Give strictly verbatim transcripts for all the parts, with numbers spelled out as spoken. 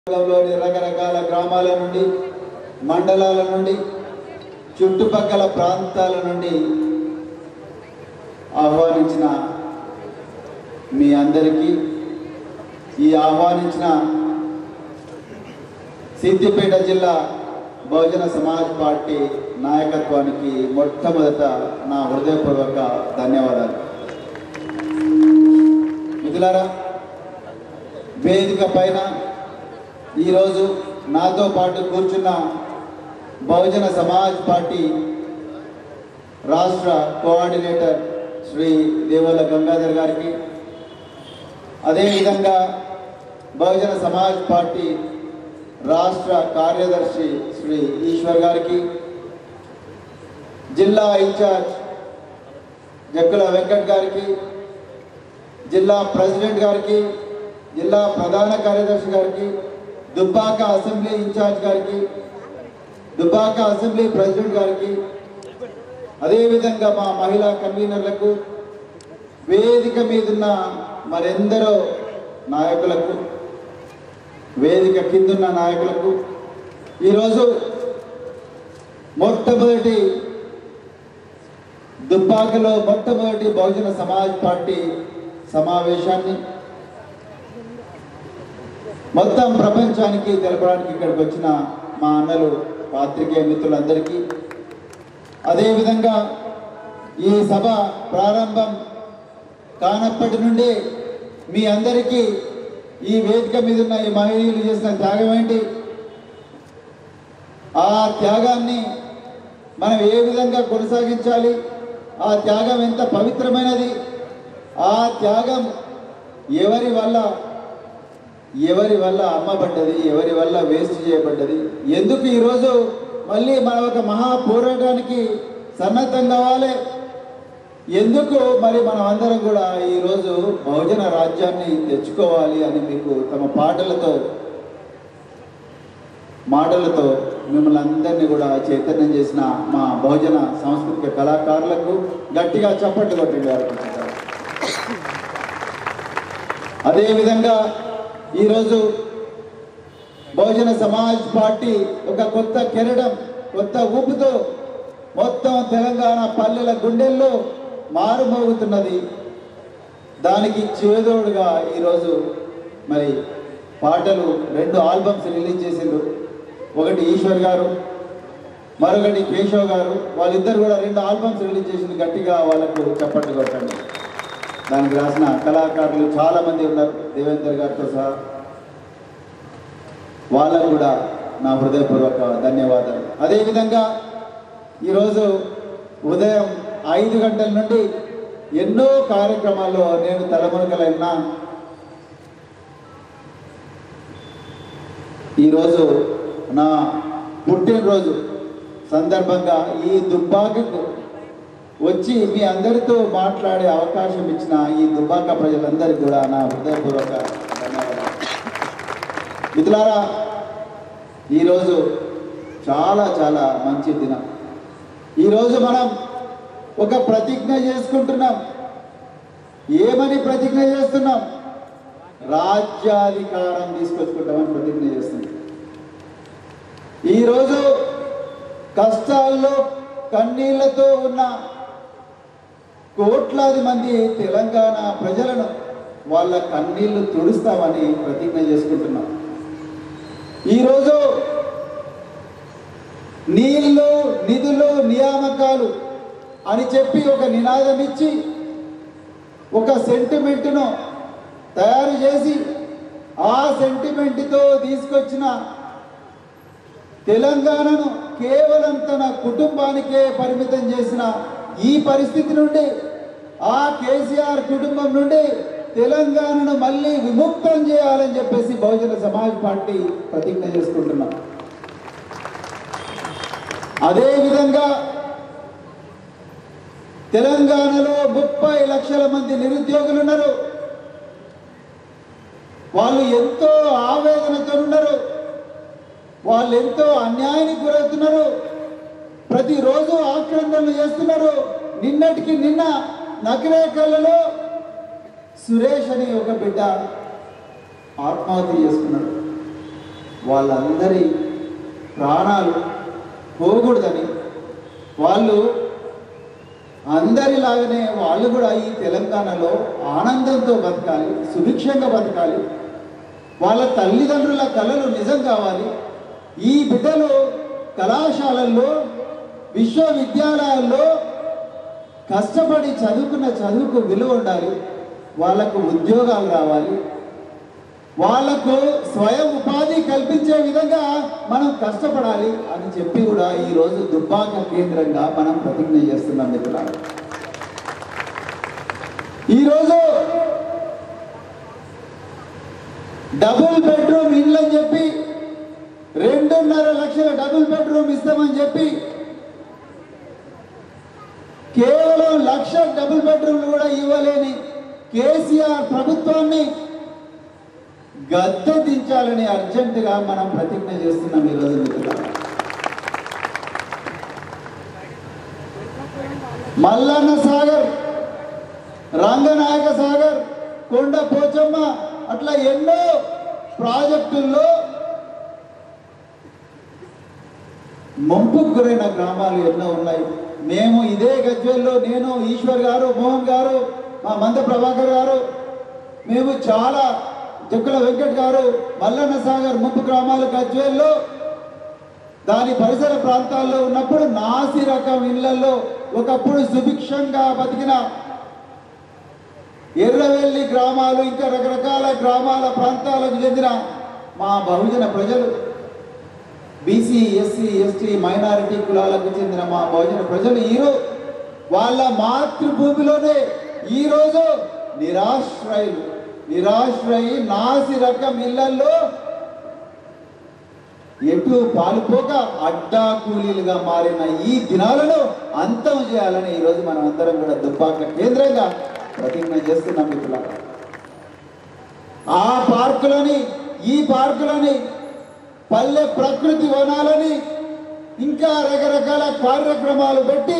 లోని రకరకాల గ్రామాల నుండి మండలాల నుండి చుట్టుపక్కల ప్రాంతాల నుండి ఆహ్వానించిన మీ అందరికీ ఈ ఆహ్వానించిన సిద్దిపేట జిల్లా బహుజన సమాజ్ పార్టీ నాయకత్వానికి మొట్టమొదట నా హృదయపూర్వక ధన్యవాదాలు. మిత్రులారా, వేదిక పైన ఈరోజు నాతో పాటు కూర్చున్న బహుజన సమాజ్ పార్టీ రాష్ట్ర కోఆర్డినేటర్ శ్రీ దేవల గంగాధర్ గారికి, అదేవిధంగా బహుజన సమాజ్ పార్టీ రాష్ట్ర కార్యదర్శి శ్రీ ఈశ్వర్ గారికి, జిల్లా ఇన్ఛార్జ్ జక్కుల వెంకట్ గారికి, జిల్లా ప్రెసిడెంట్ గారికి, జిల్లా ప్రధాన కార్యదర్శి గారికి, దుబ్బాక అసెంబ్లీ ఇన్ఛార్జ్ గారికి, దుబ్బాక అసెంబ్లీ ప్రెసిడెంట్ గారికి, అదేవిధంగా మా మహిళా కన్వీనర్లకు, వేదిక మీదున్న మరెందరో నాయకులకు, వేదిక కిందున్న నాయకులకు ఈరోజు మొట్టమొదటి దుబ్బాకలో మొట్టమొదటి బహుజన సమాజ్ పార్టీ సమావేశాన్ని మొత్తం ప్రపంచానికి తెలపడానికి ఇక్కడికి వచ్చిన మా అన్నలు పాత్రికేయ మిత్రులందరికీ, అదేవిధంగా ఈ సభ ప్రారంభం కానప్పటి నుండి మీ అందరికీ ఈ వేదిక మీద ఉన్న ఈ మహిళలు చేసిన త్యాగం ఏంటి, ఆ త్యాగాన్ని మనం ఏ విధంగా కొనసాగించాలి, ఆ త్యాగం ఎంత పవిత్రమైనది, ఆ త్యాగం ఎవరి వల్ల ఎవరి వల్ల అమ్మబడ్డది, ఎవరి వల్ల వేస్ట్ చేయబడ్డది, ఎందుకు ఈరోజు మళ్ళీ మనం ఒక మహా పోరాటానికి సన్నద్ధం కావాలి, ఎందుకు మరి మనం అందరం కూడా ఈరోజు బహుజన రాజ్యాన్ని తెచ్చుకోవాలి అని మీకు తమ పాటలతో మాటలతో మిమ్మల్ని అందరినీ కూడా చైతన్యం చేసిన మా బహుజన సాంస్కృతిక కళాకారులకు గట్టిగా చప్పట్లు కొట్టిండారు. అదేవిధంగా ఈరోజు బహుజన సమాజ్ పార్టీ ఒక కొత్త కెరడం, కొత్త ఊపుతో మొత్తం తెలంగాణ పల్లెల గుండెల్లో మారుమోగుతున్నది. దానికి చేదోడుగా ఈరోజు మరి పాటలు రెండు ఆల్బమ్స్ రిలీజ్ చేసిండ్రు. ఒకటి ఈశ్వర్ గారు, మరొకటి కేశవ్ గారు, వాళ్ళిద్దరు కూడా రెండు ఆల్బమ్స్ రిలీజ్ చేసింది. గట్టిగా వాళ్ళకు చప్పట్లు కొట్టండి. దానికి రాసిన కళాకారులు చాలామంది ఉన్నారు, దేవేందర్ గారితో సహా. వాళ్ళకు కూడా నా హృదయపూర్వక ధన్యవాదాలు. అదేవిధంగా ఈరోజు ఉదయం ఐదు గంటల నుండి ఎన్నో కార్యక్రమాల్లో నేను తలమునకలైనా ఈరోజు నా పుట్టినరోజు సందర్భంగా ఈ దుబ్బాకకు వచ్చి మీ అందరితో మాట్లాడే అవకాశం ఇచ్చిన ఈ దుబ్బాక ప్రజలందరికీ కూడా నా హృదయపూర్వక ధన్యవాదాలు. మిత్రులారా, ఈరోజు చాలా చాలా మంచి దినం. ఈరోజు మనం ఒక ప్రతిజ్ఞ చేసుకుంటున్నాం. ఏమని ప్రతిజ్ఞ చేస్తున్నాం? రాజ్యాధికారం తీసుకొచ్చుకుంటామని ప్రతిజ్ఞ చేస్తున్నాం. ఈరోజు కష్టాల్లో కన్నీళ్లతో ఉన్న కోట్లాది మంది తెలంగాణ ప్రజలను వాళ్ళ కన్నీళ్లు తుడుస్తామని ప్రతిజ్ఞ చేసుకుంటున్నాం. ఈరోజు నీళ్లు, నిధులు, నియామకాలు అని చెప్పి ఒక నినాదం ఇచ్చి ఒక సెంటిమెంట్ను తయారు చేసి ఆ సెంటిమెంట్తో తీసుకొచ్చిన తెలంగాణను కేవలం తన కుటుంబానికే పరిమితం చేసిన ఈ పరిస్థితి నుండి, ఆ కేసీఆర్ కుటుంబం నుండి తెలంగాణను మళ్ళీ విముక్తం చేయాలని చెప్పేసి బహుజన సమాజ్ పార్టీ ప్రతిజ్ఞ చేసుకుంటున్నాం. అదేవిధంగా తెలంగాణలో ముప్పై లక్షల మంది నిరుద్యోగులు ఉన్నారు. వాళ్ళు ఎంతో ఆవేదనతో ఉన్నారు. వాళ్ళు ఎంతో అన్యాయానికి గురవుతున్నారు. ప్రతిరోజు ఆక్రందనలు చేస్తున్నారు. నిన్నటికి నిన్న నకిరేకల్లో సురేష్ అని ఒక బిడ్డ ఆత్మహత్య చేసుకున్నాడు. వాళ్ళందరి ప్రాణాలు పోకూడదని, వాళ్ళు అందరిలాగానే వాళ్ళు కూడా ఈ తెలంగాణలో ఆనందంతో బతకాలి, సుభిక్షంగా బతకాలి, వాళ్ళ తల్లిదండ్రుల కళలు నిజం కావాలి. ఈ బిడ్డలు కళాశాలల్లో విశ్వవిద్యాలయాల్లో కష్టపడి చదువుకున్న చదువుకు విలువ ఉండాలి, వాళ్ళకు ఉద్యోగాలు రావాలి, వాళ్లకు స్వయం ఉపాధి కల్పించే విధంగా మనం కష్టపడాలి అని చెప్పి కూడా ఈరోజు దుబ్బాక కేంద్రంగా మనం ప్రతిజ్ఞ చేస్తున్నాం మిత్రులారా. ఈరోజు డబుల్ బెడ్రూమ్ ఇల్లు అని చెప్పి రెండున్నర లక్షల డబుల్ బెడ్రూమ్ ఇస్తామని చెప్పి కేవలం లక్ష డబుల్ బెడ్రూమ్లు కూడా ఇవ్వలేని కేసీఆర్ ప్రభుత్వాన్ని గద్దె దించాలని అర్జెంటుగా మనం ప్రతిజ్ఞ చేస్తున్నాం ఈరోజు మిత్రులారా. మల్లన్న సాగర్, రంగనాయక సాగర్, కొండ పోచమ్మ అట్లా ఎన్నో ప్రాజెక్టుల్లో ముంపుకు గురైన గ్రామాలు ఎన్నో ఉన్నాయి. మేము ఇదే గజ్వేల్లో, నేను, ఈశ్వర్ గారు, మోహన్ గారు, మా మంద ప్రభాకర్ గారు, మేము చాలా దుక్కల వెంకట్ గారు మల్లన్న సాగర్ ముంపు గ్రామాలు గజ్వేల్లో దాని పరిసర ప్రాంతాల్లో ఉన్నప్పుడు నాసి రకం ఇళ్లలో ఒకప్పుడు సుభిక్షంగా బతికిన ఎర్రవెల్లి గ్రామాలు, ఇంకా రకరకాల గ్రామాల ప్రాంతాలకు చెందిన మా బహుజన ప్రజలు, బీసీ, ఎస్సీ, ఎస్టీ, మైనారిటీ కులాలకు చెందిన మా బహుజన ప్రజలు ఈరోజు వాళ్ళ మాతృభూమిలోనే ఈరోజు నిరాశ్రయులు నిరాశ్రయి నాసి రకం ఇళ్లలో ఎటు పాలుపోక అడ్డా కూలీలుగా మారిన ఈ దినాలను అంతం చేయాలని ఈరోజు మనం అందరం కూడా దుబ్బాక కేంద్రంగా ప్రతిజ్ఞ చేస్తున్నాం మిత్రులారా. ఆ పార్కులని, ఈ పార్కులని, పల్లె ప్రకృతి వనాలని ఇంకా రకరకాల కార్యక్రమాలు పెట్టి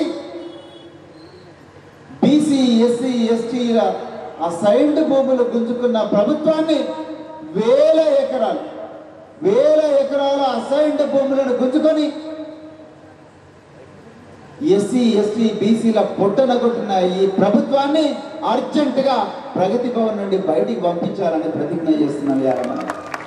బీసీ, ఎస్సీ, ఎస్టీల ఆ సైండ్ భూములు గుంజుకున్న ప్రభుత్వాన్ని వేల ఎకరాలు వేల ఎకరాల అసైన్డ్ భూములను గుంజుకొని ఎస్సీ, ఎస్టీ, బీసీల పొట్టన కొట్టిన ఈ ప్రభుత్వాన్ని అర్జెంటుగా ప్రగతి భవన్ నుండి బయటికి పంపించాలని ప్రతిజ్ఞ చేస్తున్నాం యారా మనం.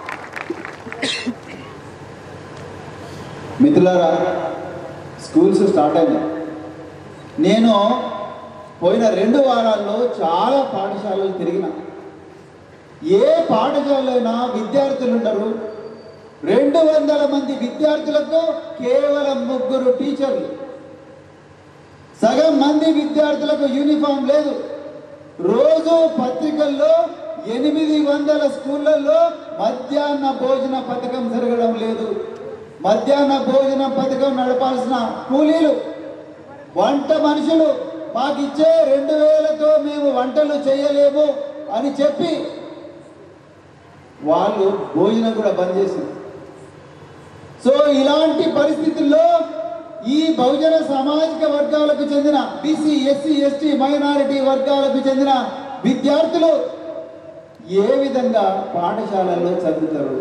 మిత్రులారా, స్కూల్స్ స్టార్ట్ అయినాయి. నేను పోయిన రెండు వారాల్లో చాలా పాఠశాలలు తిరిగిన. ఏ పాఠశాలైనా విద్యార్థులు ఉండరు. రెండు వందల మంది విద్యార్థులకు కేవలం ముగ్గురు టీచర్లు, సగం మంది విద్యార్థులకు యూనిఫామ్ లేదు. రోజు పత్రికల్లో ఎనిమిది వందల స్కూళ్ళల్లో మధ్యాహ్న భోజన పథకం జరగడం లేదు. మధ్యాహ్న భోజన పథకం నడపాల్సిన కూలీలు, వంట మనుషులు మాకిచ్చే రెండు వేలతో మేము వంటలు చేయలేము అని చెప్పి వాళ్ళు భోజనం కూడా బంద్ చేసింది. సో ఇలాంటి పరిస్థితుల్లో ఈ బహుజన సామాజిక వర్గాలకు చెందిన బీసీ, ఎస్సీ, ఎస్టీ, మైనారిటీ వర్గాలకు చెందిన విద్యార్థులు ఏ విధంగా పాఠశాలల్లో చదువుతారు?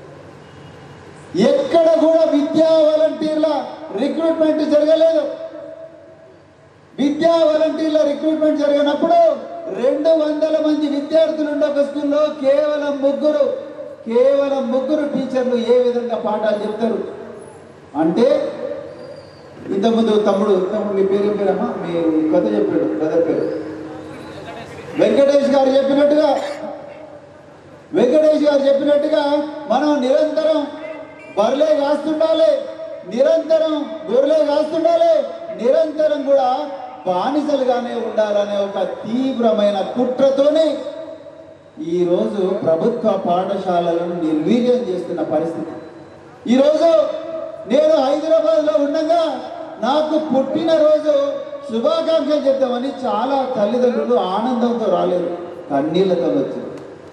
ఎక్కడ కూడా విద్యా వాలంటీర్ల రిక్రూట్మెంట్ జరగలేదు. విద్యా వాలంటీర్ల రిక్రూట్మెంట్ జరిగినప్పుడు రెండు వందల మంది విద్యార్థులు ఉండే ఒక స్కూల్లో కేవలం ముగ్గురు కేవలం ముగ్గురు టీచర్లు ఏ విధంగా పాఠాలు చెప్తారు అంటే, ఇంతకుముందు తమ్ముడు తమ్ముడు మీ పేరు పేరమ్మా, మీ కథ చెప్పాడు బ్రదర్ పేరు వెంకటేష్ గారు చెప్పినట్టుగా వెంకటేష్ గారు చెప్పినట్టుగా మనం నిరంతరం బర్లే కాస్తుండాలి, నిరంతరం గొర్రెలే కాస్తుండాలి, నిరంతరం కూడా బానిసలుగానే ఉండాలనే ఒక తీవ్రమైన కుట్రతోనే ఈరోజు ప్రభుత్వ పాఠశాలలను నిర్వీర్యం చేస్తున్న పరిస్థితి. ఈరోజు నేను హైదరాబాద్లో ఉండగా నాకు పుట్టినరోజు శుభాకాంక్షలు చెప్తామని చాలా తల్లిదండ్రులు ఆనందంతో రాలేదు, కన్నీళ్లతో వచ్చారు.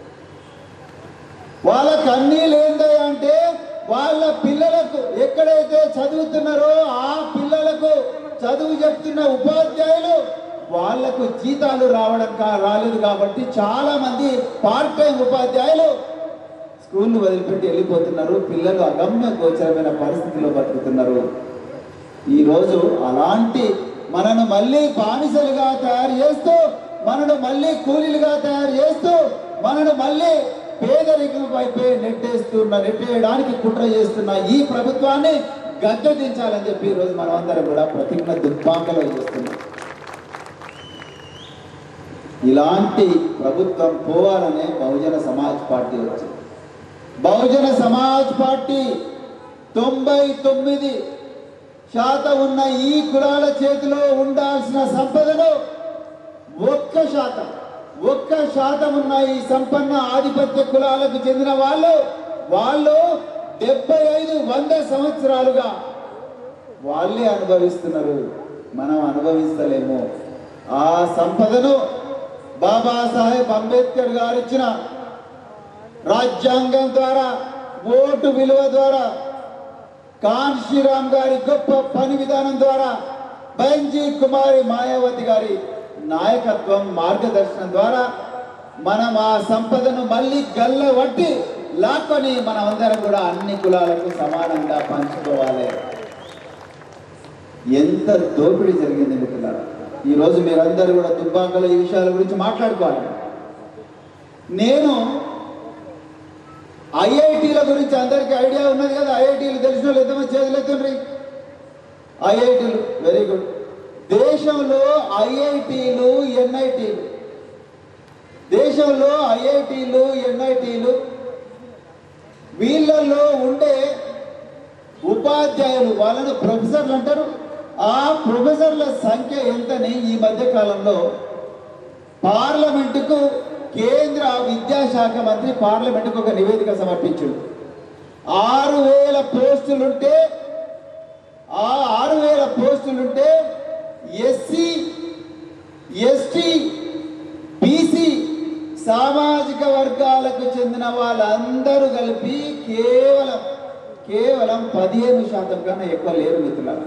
వాళ్ళ కన్నీళ్ళు ఏంటంటే అంటే వాళ్ళ పిల్లలకు ఎక్కడైతే చదువుతున్నారో ఆ పిల్లలకు చదువు చెప్తున్న ఉపాధ్యాయులు వాళ్లకు జీతాలు రావడం కా రాలేదు కాబట్టి చాలా మంది పార్ట్ టైం ఉపాధ్యాయులు స్కూల్ను వదిలిపెట్టి వెళ్ళిపోతున్నారు. పిల్లలు అగమ్య గోచరమైన పరిస్థితిలో బతుకుతున్నారు. ఈరోజు అలాంటి మనను మళ్ళీ బానిసలుగా తయారు చేస్తూ, మనను మళ్ళీ కూలీలుగా తయారు చేస్తూ, మనను మళ్ళీ పేదరికం వైపే నెట్టేస్తున్న నెట్టేయడానికి కుట్ర చేస్తున్న ఈ ప్రభుత్వాన్ని గద్దె దించాలని చెప్పి ఈరోజు మనం అందరం కూడా ప్రతిజ్ఞ దుర్భాంగలో చేస్తున్నాం. ఇలాంటి ప్రభుత్వం పోవాలనే బహుజన సమాజ్ పార్టీ వచ్చింది. బహుజన సమాజ్ పార్టీ తొంభై తొమ్మిది శాతం ఉన్న ఈ కులాల చేతిలో ఉండాల్సిన సంపదను ఒక్క శాతం ఒక్క శాతం ఉన్న ఈ సంపన్న ఆధిపత్య కులాలకు చెందిన వాళ్ళు వాళ్ళు డెబ్బై ఐదు వంద సంవత్సరాలుగా వాళ్ళే అనుభవిస్తున్నారు. మనం అనుభవిస్తలేము. ఆ సంపదను బాబాసాహెబ్ అంబేద్కర్ గారు ఇచ్చిన రాజ్యాంగం ద్వారా, ఓటు విలువ ద్వారా, కాన్షీరామ్ గారి గొప్ప పని విధానం ద్వారా, బెంజీ కుమారి మాయావతి గారి నాయకత్వం మార్గదర్శనం ద్వారా మనం ఆ సంపదను మళ్ళీ గల్ల వట్టి లాక్కొని మనం అందరం కూడా అన్ని కులాలకు సమానంగా పంచుకోవాలి. ఎంత దోపిడీ జరిగింది మిత్రులారా. ఈరోజు మీరందరూ కూడా దుబ్బాకలో ఈ విషయాల గురించి మాట్లాడుకోవాలి. నేను ఐఐటీల గురించి అందరికీ ఐడియా ఉన్నది కదా. ఐఐటీలు తెలిసిన వాళ్ళు ఎంతమంది చేతులు ఎత్తుండ్రి? ఐఐటీలు వెరీ గుడ్. దేశంలో ఐఐటీలు ఎన్ఐటీలు దేశంలో ఐఐటీలు ఎన్ఐటీలు వీళ్ళల్లో ఉండే ఉపాధ్యాయులు, వాళ్ళను ప్రొఫెసర్లు అంటారు. ఆ ప్రొఫెసర్ల సంఖ్య ఎంతని ఈ మధ్య కాలంలో పార్లమెంటుకు కేంద్ర విద్యాశాఖ మంత్రి పార్లమెంటుకు ఒక నివేదిక సమర్పించాడు. ఆరు వేల పోస్టులుంటే ఆ ఆరు వేల పోస్టులుంటే ఎస్సీ ఎస్టీ బీసీ సామాజిక వర్గాలకు చెందిన వాళ్ళందరూ కలిపి కేవలం కేవలం పదిహేను శాతం కన్నా ఎక్కువ లేరు మిత్రులారా.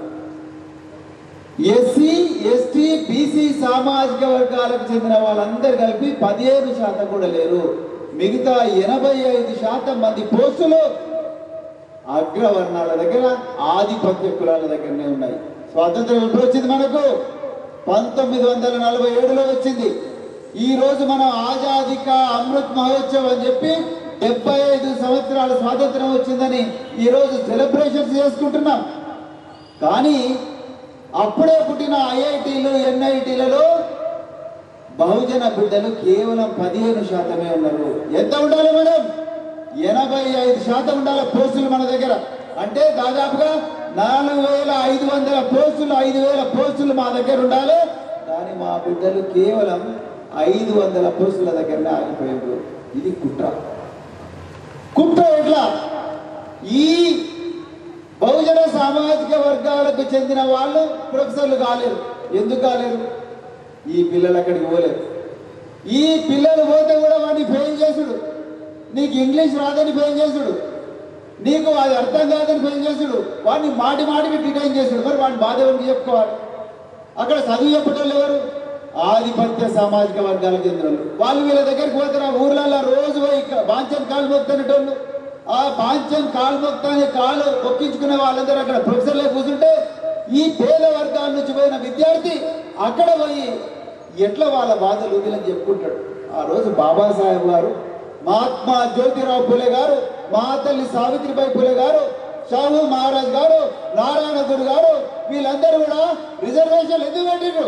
ఎస్సీ ఎస్టీ బీసీ సామాజిక వర్గాలకు చెందిన వాళ్ళందరూ కలిపి పదిహేను శాతం కూడా లేరు. మిగతా ఎనభై ఐదు శాతం మంది పోస్టులు అగ్రవర్ణాల దగ్గర, ఆధిపత్య కులాల దగ్గరనే ఉన్నాయి. స్వాతంత్రం ఎప్పుడు వచ్చింది మనకు? పంతొమ్మిది వందల నలభై ఏడులో వచ్చింది. ఈ రోజు మనం ఆజాదీ కా అమృత్ మహోత్సవ్ అని చెప్పి డెబ్బై ఐదు సంవత్సరాల స్వాతంత్రం వచ్చిందని ఈరోజు సెలబ్రేషన్స్ చేసుకుంటున్నాం. కానీ అప్పుడే పుట్టిన ఐఐటీలు ఎన్ఐటీలలో బహుజన బిడ్డలు కేవలం పదిహేను శాతమే ఉన్నారు. ఎంత ఉండాలి మేడం? ఎనభై ఐదు శాతం ఉండాలి పోస్టులు మన దగ్గర. అంటే దాదాపుగా నాలుగు వేల ఐదు వందల పోస్టులు ఐదు వేల పోస్టులు మా దగ్గర ఉండాలి. కానీ మా బిడ్డలు కేవలం ఐదు వందల పోస్టుల దగ్గరనే ఆగిపోయారు. ఇది కుట్ర. కుట్ర ఎట్లా? ఈ బహుజన సామాజిక వర్గాలకు చెందిన వాళ్ళు ప్రొఫెసర్లు కాలేరు. ఎందుకు కాలేరు? ఈ పిల్లలు అక్కడికి పోలేరు. ఈ పిల్లలు పోతే కూడా వాడిని ఫెయిల్ చేసుడు. నీకు ఇంగ్లీష్ రాదని ఫెయిల్ చేసుడు, నీకు అది అర్థం కాదని ఫెయిల్ చేసుడు, వాడిని మాటి మాటికి డిటైన్ చేసుడు. మరి వాడిని బాధ ఎవరికి చెప్పుకోవాలి? అక్కడ చదువు చెప్పటోళ్ళు ఎవరు? ఆధిపత్య సామాజిక వర్గాలకు చెందిన వాళ్ళు. వాళ్ళు వీళ్ళ దగ్గరికి పోతారు. ఆ ఊర్లలో రోజు పోయి బాంచన్ కాలు మొక్కుతున్నటోళ్ళు, ఆ బాంచన్ కాలు మొక్కుతానే కాలు మొక్కించుకునే వాళ్ళందరూ అక్కడ ప్రొఫెసర్లే కూర్చుంటే ఈ పేద వర్గాల నుంచి పోయిన విద్యార్థి అక్కడ పోయి ఎట్లా వాళ్ళ బాధలు వీళ్ళని చెప్పుకుంటాడు. ఆ రోజు బాబాసాహెబ్ గారు, మహాత్మా జ్యోతిరావు ఫులే గారు, మా తల్లి సావిత్రిబాయి ఫులే గారు, షాహు మహారాజ్ గారు, నారాయణ గురు గారు వీళ్ళందరూ కూడా రిజర్వేషన్ ఎందుకు పెట్టిండ్రు?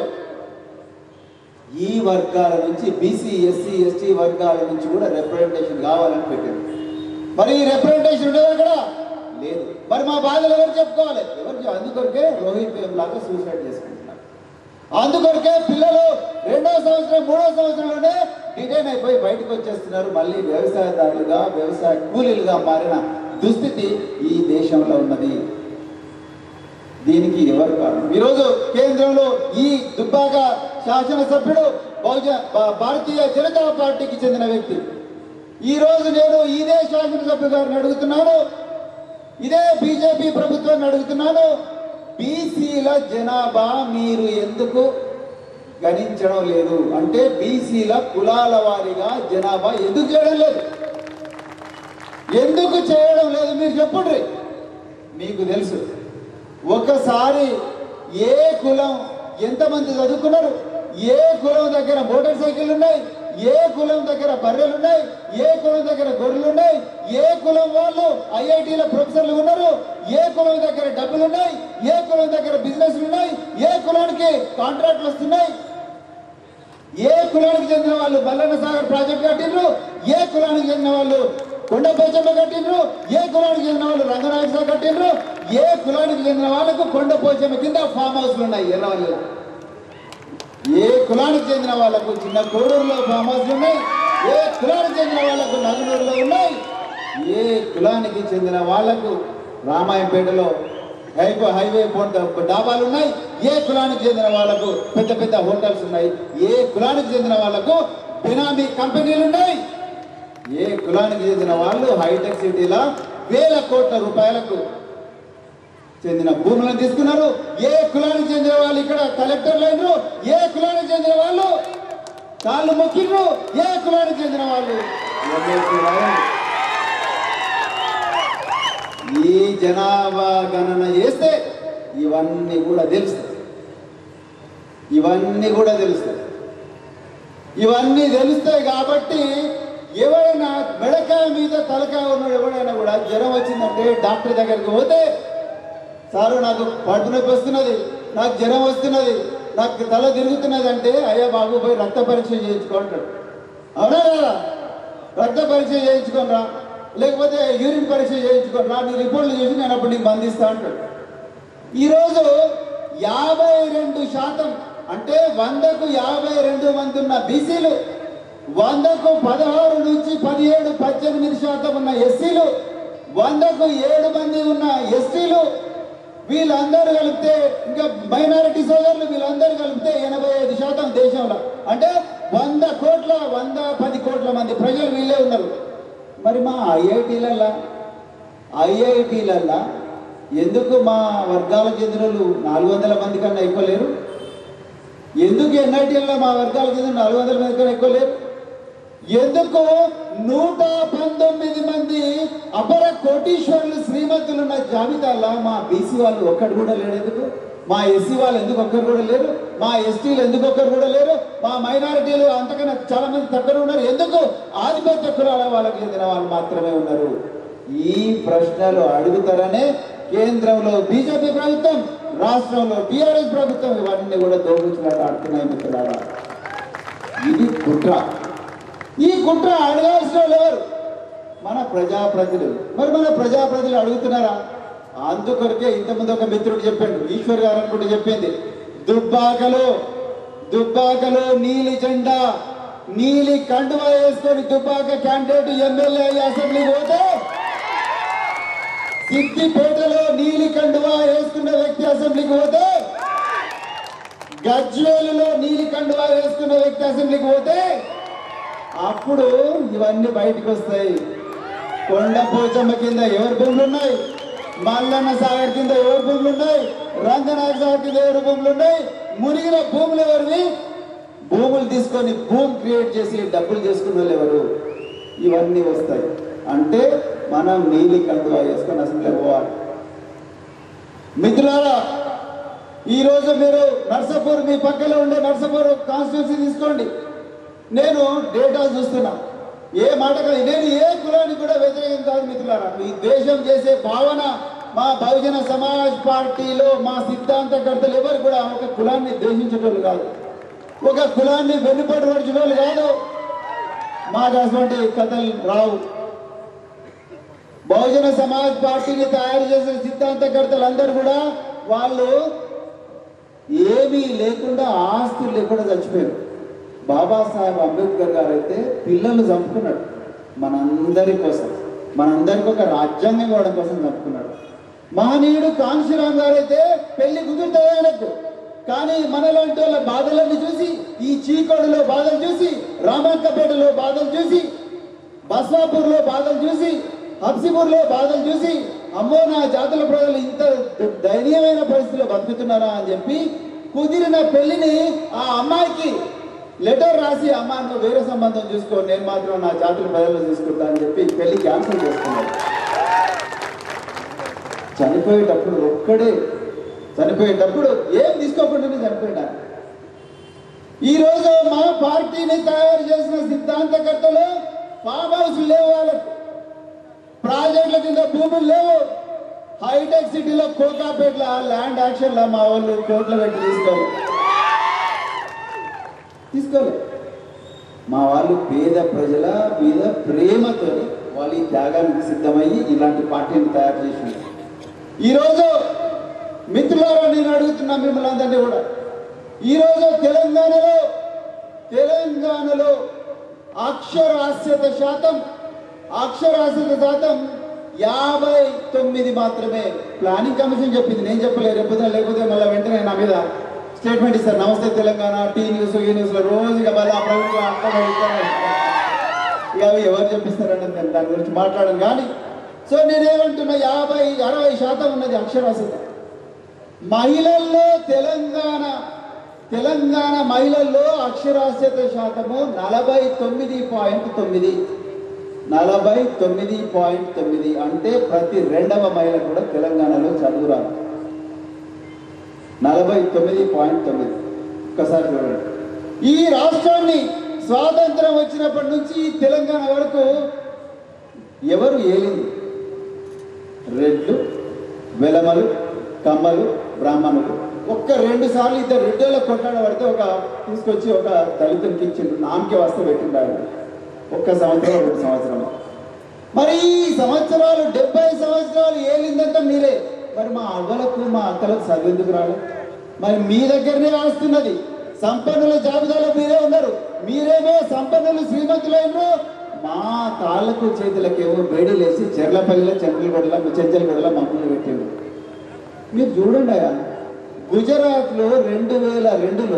ఈ వర్గాల నుంచి బీసీ ఎస్సీ ఎస్టీ వర్గాల నుంచి కూడా రిప్రజెంటేషన్ కావాలని పెట్టింది. మరి ఈ రిప్రజెంటేషన్ ఉండేది అక్కడ లేదు. మరి మా బాధలు ఎవరు చెప్పుకోవాలి? ఎవరికి? అందుకొరకే రోహిత్ వేమ్ లాగా సూసైడ్ చేసుకుంటున్నారు. అందుకొరకే పిల్లలు రెండో సంవత్సరం మూడో సంవత్సరంలోనే డిటైన్ అయిపోయి బయటకు వచ్చేస్తున్నారు. మళ్ళీ వ్యవసాయదారులుగా వ్యవసాయ కూలీలుగా మారిన దుస్థితి ఈ దేశంలో ఉన్నది. దీనికి ఎవరు కారణం? ఈరోజు కేంద్రంలో ఈ దుబ్బాక శాసనసభ్యుడు బహుజన భారతీయ జనతా పార్టీకి చెందిన వ్యక్తి. ఈ రోజు నేను ఇదే శాసనసభ్యు గారిని అడుగుతున్నాను, ఇదే బీజేపీ ప్రభుత్వాన్ని అడుగుతున్నాను, బీసీల జనాభా మీరు ఎందుకు గణించడం లేదు? అంటే బీసీల కులాల వారీగా జనాభా ఎందుకు చేయడం లేదు? ఎందుకు చేయడం లేదు మీరు చెప్పండి. మీకు తెలుసు ఒకసారి ఏ కులం ఎంతమంది చదువుకున్నారు, ఏ కులం దగ్గర మోటార్ సైకిల్ ఉన్నాయి, ఏ కులం దగ్గర బర్రెలు ఉన్నాయి, ఏ కులం దగ్గర గొర్రెలు ఉన్నాయి, ఏ కులం వాళ్ళు ఐఐటీలో ప్రొఫెసర్లు ఉన్నారు, ఏ కులం దగ్గర డబ్బులు ఉన్నాయి, ఏ కులం దగ్గర బిజినెస్లు ఉన్నాయి, ఏ కులానికి కాంట్రాక్ట్లు వస్తున్నాయి, ఏ కులానికి చెందిన వాళ్ళు మల్లన్న సాగర్ ప్రాజెక్ట్ కట్టిండ్రు, ఏ కులానికి చెందిన వాళ్ళు కొండపోచమ్మ కట్టిండ్రు, ఏ కులానికి చెందిన వాళ్ళు రంగనాయక సాగర్ కట్టిండ్రు, ఏ కులానికి చెందిన వాళ్ళకు కొండపోచమ్మ కింద ఫామ్ హౌస్లు ఉన్నాయి ఎర్రవల్లిలో, ఏ కులానికి చెందిన వాళ్ళకు చిన్న కోడూరులో ఫామ్ హౌస్లు ఉన్నాయి, ఏ కులానికి చెందిన వాళ్ళకు నగనూరులో ఉన్నాయి, ఏ కులానికి చెందిన వాళ్లకు రామాయంపేటలో హైవే హైవే డాబాలు ఉన్నాయి, ఏ కులానికి చెందిన వాళ్లకు పెద్ద పెద్ద హోటల్స్ ఉన్నాయి, ఏ కులానికి చెందిన వాళ్లకు బినామీ కంపెనీలు ఉన్నాయి, ఏ కులానికి చెందిన వాళ్ళు హైటెక్ సిటీలో వేల కోట్ల రూపాయలకు చెందిన భూములను తీసుకున్నారు, ఏ కులానికి చెందిన వాళ్ళు ఇక్కడ కలెక్టర్లు అయినరు, ఏ కులానికి చెందిన వాళ్ళు కాళ్ళు మొక్కిండ్రు, ఏ కులానికి చెందిన వాళ్ళు ఈ జనాభా గణన చేస్తే ఇవన్నీ కూడా తెలుస్తాయి, ఇవన్నీ కూడా తెలుస్తాయి, ఇవన్నీ తెలుస్తాయి. కాబట్టి ఎవరైనా మెడకాయ మీద తలకాయ ఉన్నాడు ఎవడైనా కూడా జ్వరం వచ్చిందంటే డాక్టర్ దగ్గరికి పోతే సారు నాకు పడుపు నొప్పి వస్తున్నది, నాకు జ్వరం వస్తున్నది, నాకు తల తిరుగుతున్నది అంటే అయ్యా బాబు పోయి రక్త పరీక్ష చేయించుకుంటాడు. అవునా కదా? రక్త పరీక్ష చేయించుకోనరా, లేకపోతే యూరిన్ పరీక్ష చేయించుకోనరా, నీ రిపోర్ట్లు చేసి నేను అప్పుడు నీకు బంధిస్తా అంటాడు. ఈరోజు యాభై రెండు శాతం అంటే వందకు యాభై రెండు మంది ఉన్న బీసీలు, వందకు పదహారు నుంచి పదిహేడు పద్దెనిమిది శాతం ఉన్న ఎస్సీలు, వందకు ఏడు మంది ఉన్న ఎస్టీలు, వీళ్ళందరూ కలిపితే ఇంకా మైనారిటీ సోదరులు వీళ్ళందరూ కలిపితే ఎనభై ఐదు శాతం దేశంలో అంటే వంద కోట్ల వంద పది కోట్ల మంది ప్రజలు వీళ్ళే ఉన్నారు. మరి మా ఐఐటీలల్లా ఐఐటీలల్లా ఎందుకు మా వర్గాలకు చెందిన వాళ్ళు నాలుగు వందల మంది కన్నా ఎక్కువ లేరు? ఎందుకు ఎన్ఐటీలలో మా వర్గాలకు చెందిన నాలుగు వందల మంది కన్నా ఎక్కువ లేరు? ఎందుకు నూట పంతొమ్మిది మంది అపర కోటీశ్వరులు శ్రీమంతులు ఉన్న జాబితాలో మా బీసీ వాళ్ళు ఒక్కడు కూడా లేరు? ఎందుకు? మా ఎస్సీ వాళ్ళు ఎందుకు ఒక్కరు కూడా లేరు? మా ఎస్టీలు ఎందుకు ఒక్కరు కూడా లేరు? మా మైనారిటీలు అంతకన్నా చాలా మంది తక్కువ ఉన్నారు. ఎందుకు ఆధిపత్య కులాల వాళ్ళకి చెందిన వాళ్ళు మాత్రమే ఉన్నారు? ఈ ప్రశ్నలు అడుగుతారనే కేంద్రంలో బీజేపీ ప్రభుత్వం, రాష్ట్రంలో టీఆర్ఎస్ ప్రభుత్వం ఇవన్నీ కూడా దోగుచులాట ఆడుతున్నాయి మిత్రులారా. ఇది కుట్ర. ఈ కుట్ర అడగాల్సిన వాళ్ళు ఎవరు? మన ప్రజాప్రతినిధులు. మరి మన ప్రజాప్రతినిధులు అడుగుతున్నారా? అందుకొరకే ఇంతకుముందు ఒక మిత్రుడు చెప్పాడు, ఈశ్వర్ గారు అనుకుంటూ చెప్పింది, దుబ్బాకలో దుబ్బాకలో నీలి జెండా నీలి కండువా వేసుకొని దుబ్బాక క్యాండిడేట్ ఎమ్మెల్యే అసెంబ్లీకి పోతే, సిద్దిపేటలో నీలి కండువా వేసుకున్న వ్యక్తి అసెంబ్లీకి పోతే, గజ్వేలులో నీలి కండువా వేసుకున్న వ్యక్తి అసెంబ్లీకి పోతే అప్పుడు ఇవన్నీ బయటకు వస్తాయి. కొండపోచమ్మ కింద ఎవరి భూములు ఉన్నాయి, మల్లన్న సాగర్ కింద ఎవరి భూములు ఉన్నాయి, రంగనాయక సాగర్ కింద ఎవరి భూములు ఉన్నాయి, మునిగిన భూములు ఎవరివి, భూములు తీసుకొని భూమి క్రియేట్ చేసి డబ్బులు చేసుకున్న వాళ్ళు ఎవరు, ఇవన్నీ వస్తాయి. అంటే మనం నీలి కండువా వేసుకొని అసెంబ్లీ పోవాలి. మిత్రులారా, ఈరోజు మీరు నర్సాపూర్, మీ పక్కలో ఉండే నర్సాపూర్ కాన్స్టిట్యూన్సీ తీసుకోండి. నేను డేటా చూస్తున్నా, ఏ మాట కాదు, నేను ఏ కులానికి కూడా వ్యతిరేకం కాదు మిత్రులారా. ఈ దేశం చేసే భావన మా బహుజన సమాజ్ పార్టీలో మా సిద్ధాంతకర్తలు ఎవరు కూడా ఒక కులాన్ని ద్వేషించేటోళ్ళు కాదు, ఒక కులాన్ని వెన్నుపడి పడిచిన వాళ్ళు కాదు. మాకు అటువంటి కథలు రావు. బహుజన సమాజ్ పార్టీని తయారు చేసిన సిద్ధాంతకర్తలు అందరూ కూడా వాళ్ళు ఏమీ లేకుండా ఆస్తులు లేకుండా చచ్చిపోయారు. బాబాసాహెబ్ అంబేద్కర్ గారు అయితే పిల్లలు చంపుకున్నాడు మనందరి కోసం, మనందరికి ఒక రాజ్యాంగం ఇవ్వడం కోసం చంపుకున్నాడు. మహనీయుడు కాంశీరామ్ గారు అయితే పెళ్లి కుదురుతుంది ఆయనకు, కానీ మనలాంటి వాళ్ళ బాధలన్నీ చూసి, ఈ చీకోడులో బాధలు చూసి, రామాంకపేటలో బాధలు చూసి, బస్వాపూర్లో బాధలు చూసి, హబ్సిపూర్లో బాధలు చూసి, అమ్మో నా జాతుల ప్రజలు ఇంత దయనీయమైన పరిస్థితిలో బతుకుతున్నారా అని చెప్పి కుదిరిన పెళ్లిని ఆ అమ్మాయికి లెటర్ రాసి అమ్మ నువ్వు వేరే సంబంధం చూసుకో, నేను మాత్రం నా జాతుల ప్రజలు చూసుకుంటా అని చెప్పి పెళ్లి క్యాన్సిల్ చేసుకున్నాడు. చనిపోయేటప్పుడు ఒక్కడే చనిపోయేటప్పుడు ఏం తీసుకోకుండానే చనిపోయినా. ఈరోజు మా పార్టీని తయారు చేసిన సిద్ధాంతకర్తలు ఫామ్ హౌస్ లేవు, వాళ్ళకు ప్రాజెక్టుల కింద భూములు లేవు. హైటెక్ సిటీలో కోకాపేటలో ల్యాండ్ యాక్షన్లో మా వాళ్ళు కోట్లు పెట్టి తీసుకోవాలి తీసుకోలేదు. మా వాళ్ళు పేద ప్రజల మీద ప్రేమతో వాళ్ళు ఈ త్యాగానికి సిద్ధమయ్యి ఇలాంటి పార్టీని తయారు చేసింది. ఈరోజు మిత్రులారా నేను అడుగుతున్నా మిమ్మల్ని అందరినీ కూడా, ఈరోజు తెలంగాణలో తెలంగాణలో అక్షరాస్యత శాతం అక్షరాస్యత శాతం యాభై తొమ్మిది మాత్రమే. ప్లానింగ్ కమిషన్ చెప్పింది, నేను చెప్పలేదు. రేపు లేకపోతే మళ్ళీ వెంటనే నా మీద స్టేట్మెంట్ ఇస్తారు. నమస్తే తెలంగాణ, టీ న్యూస్, ఈ న్యూస్లో రోజు ఇక మళ్ళీ ప్రభుత్వం అర్థం ఇక అవి ఎవరు చెప్పిస్తారంటే నేను దాని గురించి మాట్లాడను. కానీ సో నేనేమంటున్నా, యాభై అరవై శాతం ఉన్నది అక్షరాస్యత. మహిళల్లో తెలంగాణ తెలంగాణ మహిళల్లో అక్షరాస్యత శాతము నలభై తొమ్మిది పాయింట్ తొమ్మిది నలభై తొమ్మిది పాయింట్ తొమ్మిది అంటే ప్రతి రెండవ మహిళ కూడా తెలంగాణలో చదువురాదు. నలభై తొమ్మిది పాయింట్ తొమ్మిది. ఒక్కసారి చూడండి. ఈ రాష్ట్రాన్ని స్వాతంత్రం వచ్చినప్పటి నుంచి తెలంగాణ వరకు ఎవరు ఏలింది? రెడ్లు, వెలమలు, కమ్మలు, బ్రాహ్మణులు. ఒక్క రెండు సార్లు ఇద్దరు రెడ్డిలో కొట్లాడబడితే ఒక తీసుకొచ్చి ఒక దళితునికి ఇచ్చిండ్రు, నామకే వస్తే పెట్టిండారు. ఒక్క సంవత్సరం రెండు సంవత్సరం. మరి ఈ సంవత్సరాలు డెబ్బై సంవత్సరాలు ఏలిందంతా మీరే. మరి మా అవ్వలకు మా అక్కలకు చదివేందుకు రాలేదు? మరి మీ దగ్గరనే వస్తున్నది. సంపన్నుల జాబితాలో మీరే ఉన్నారు. మీరేమో సంపన్నులు శ్రీమంతులైనరు. మా కాళ్ళకు చేతులకేమో బేడీలేసి చెర్లపల్లిలో చెంచలగొడల చెంచలగొడల మమ్మల్ని పెట్టిండు. మీరు చూడండి, గుజరాత్లో రెండు వేల రెండులో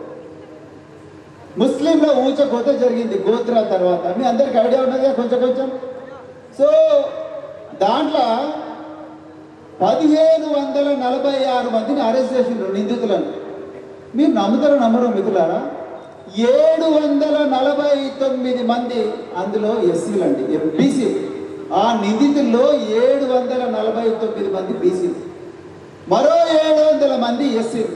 ముస్లింల ఊచకోత జరిగింది గోత్రా తర్వాత. మీ అందరికి ఐడియా ఉన్నది కొంచెం కొంచెం. సో దాంట్లో పదిహేను వందల నలభై ఆరు మందిని అరెస్ట్ చేసిండ్రు నిందితులను. మీరు నమ్ముతారో నమ్మరో మిత్రులారా, ఏడు వందల నలభై తొమ్మిది మంది అందులో ఎస్సీలు అండి, బీసీ. ఆ నిందితుల్లో ఏడు వందల నలభై తొమ్మిది మంది బీసీలు, మరో ఏడు వందల మంది ఎస్సీలు.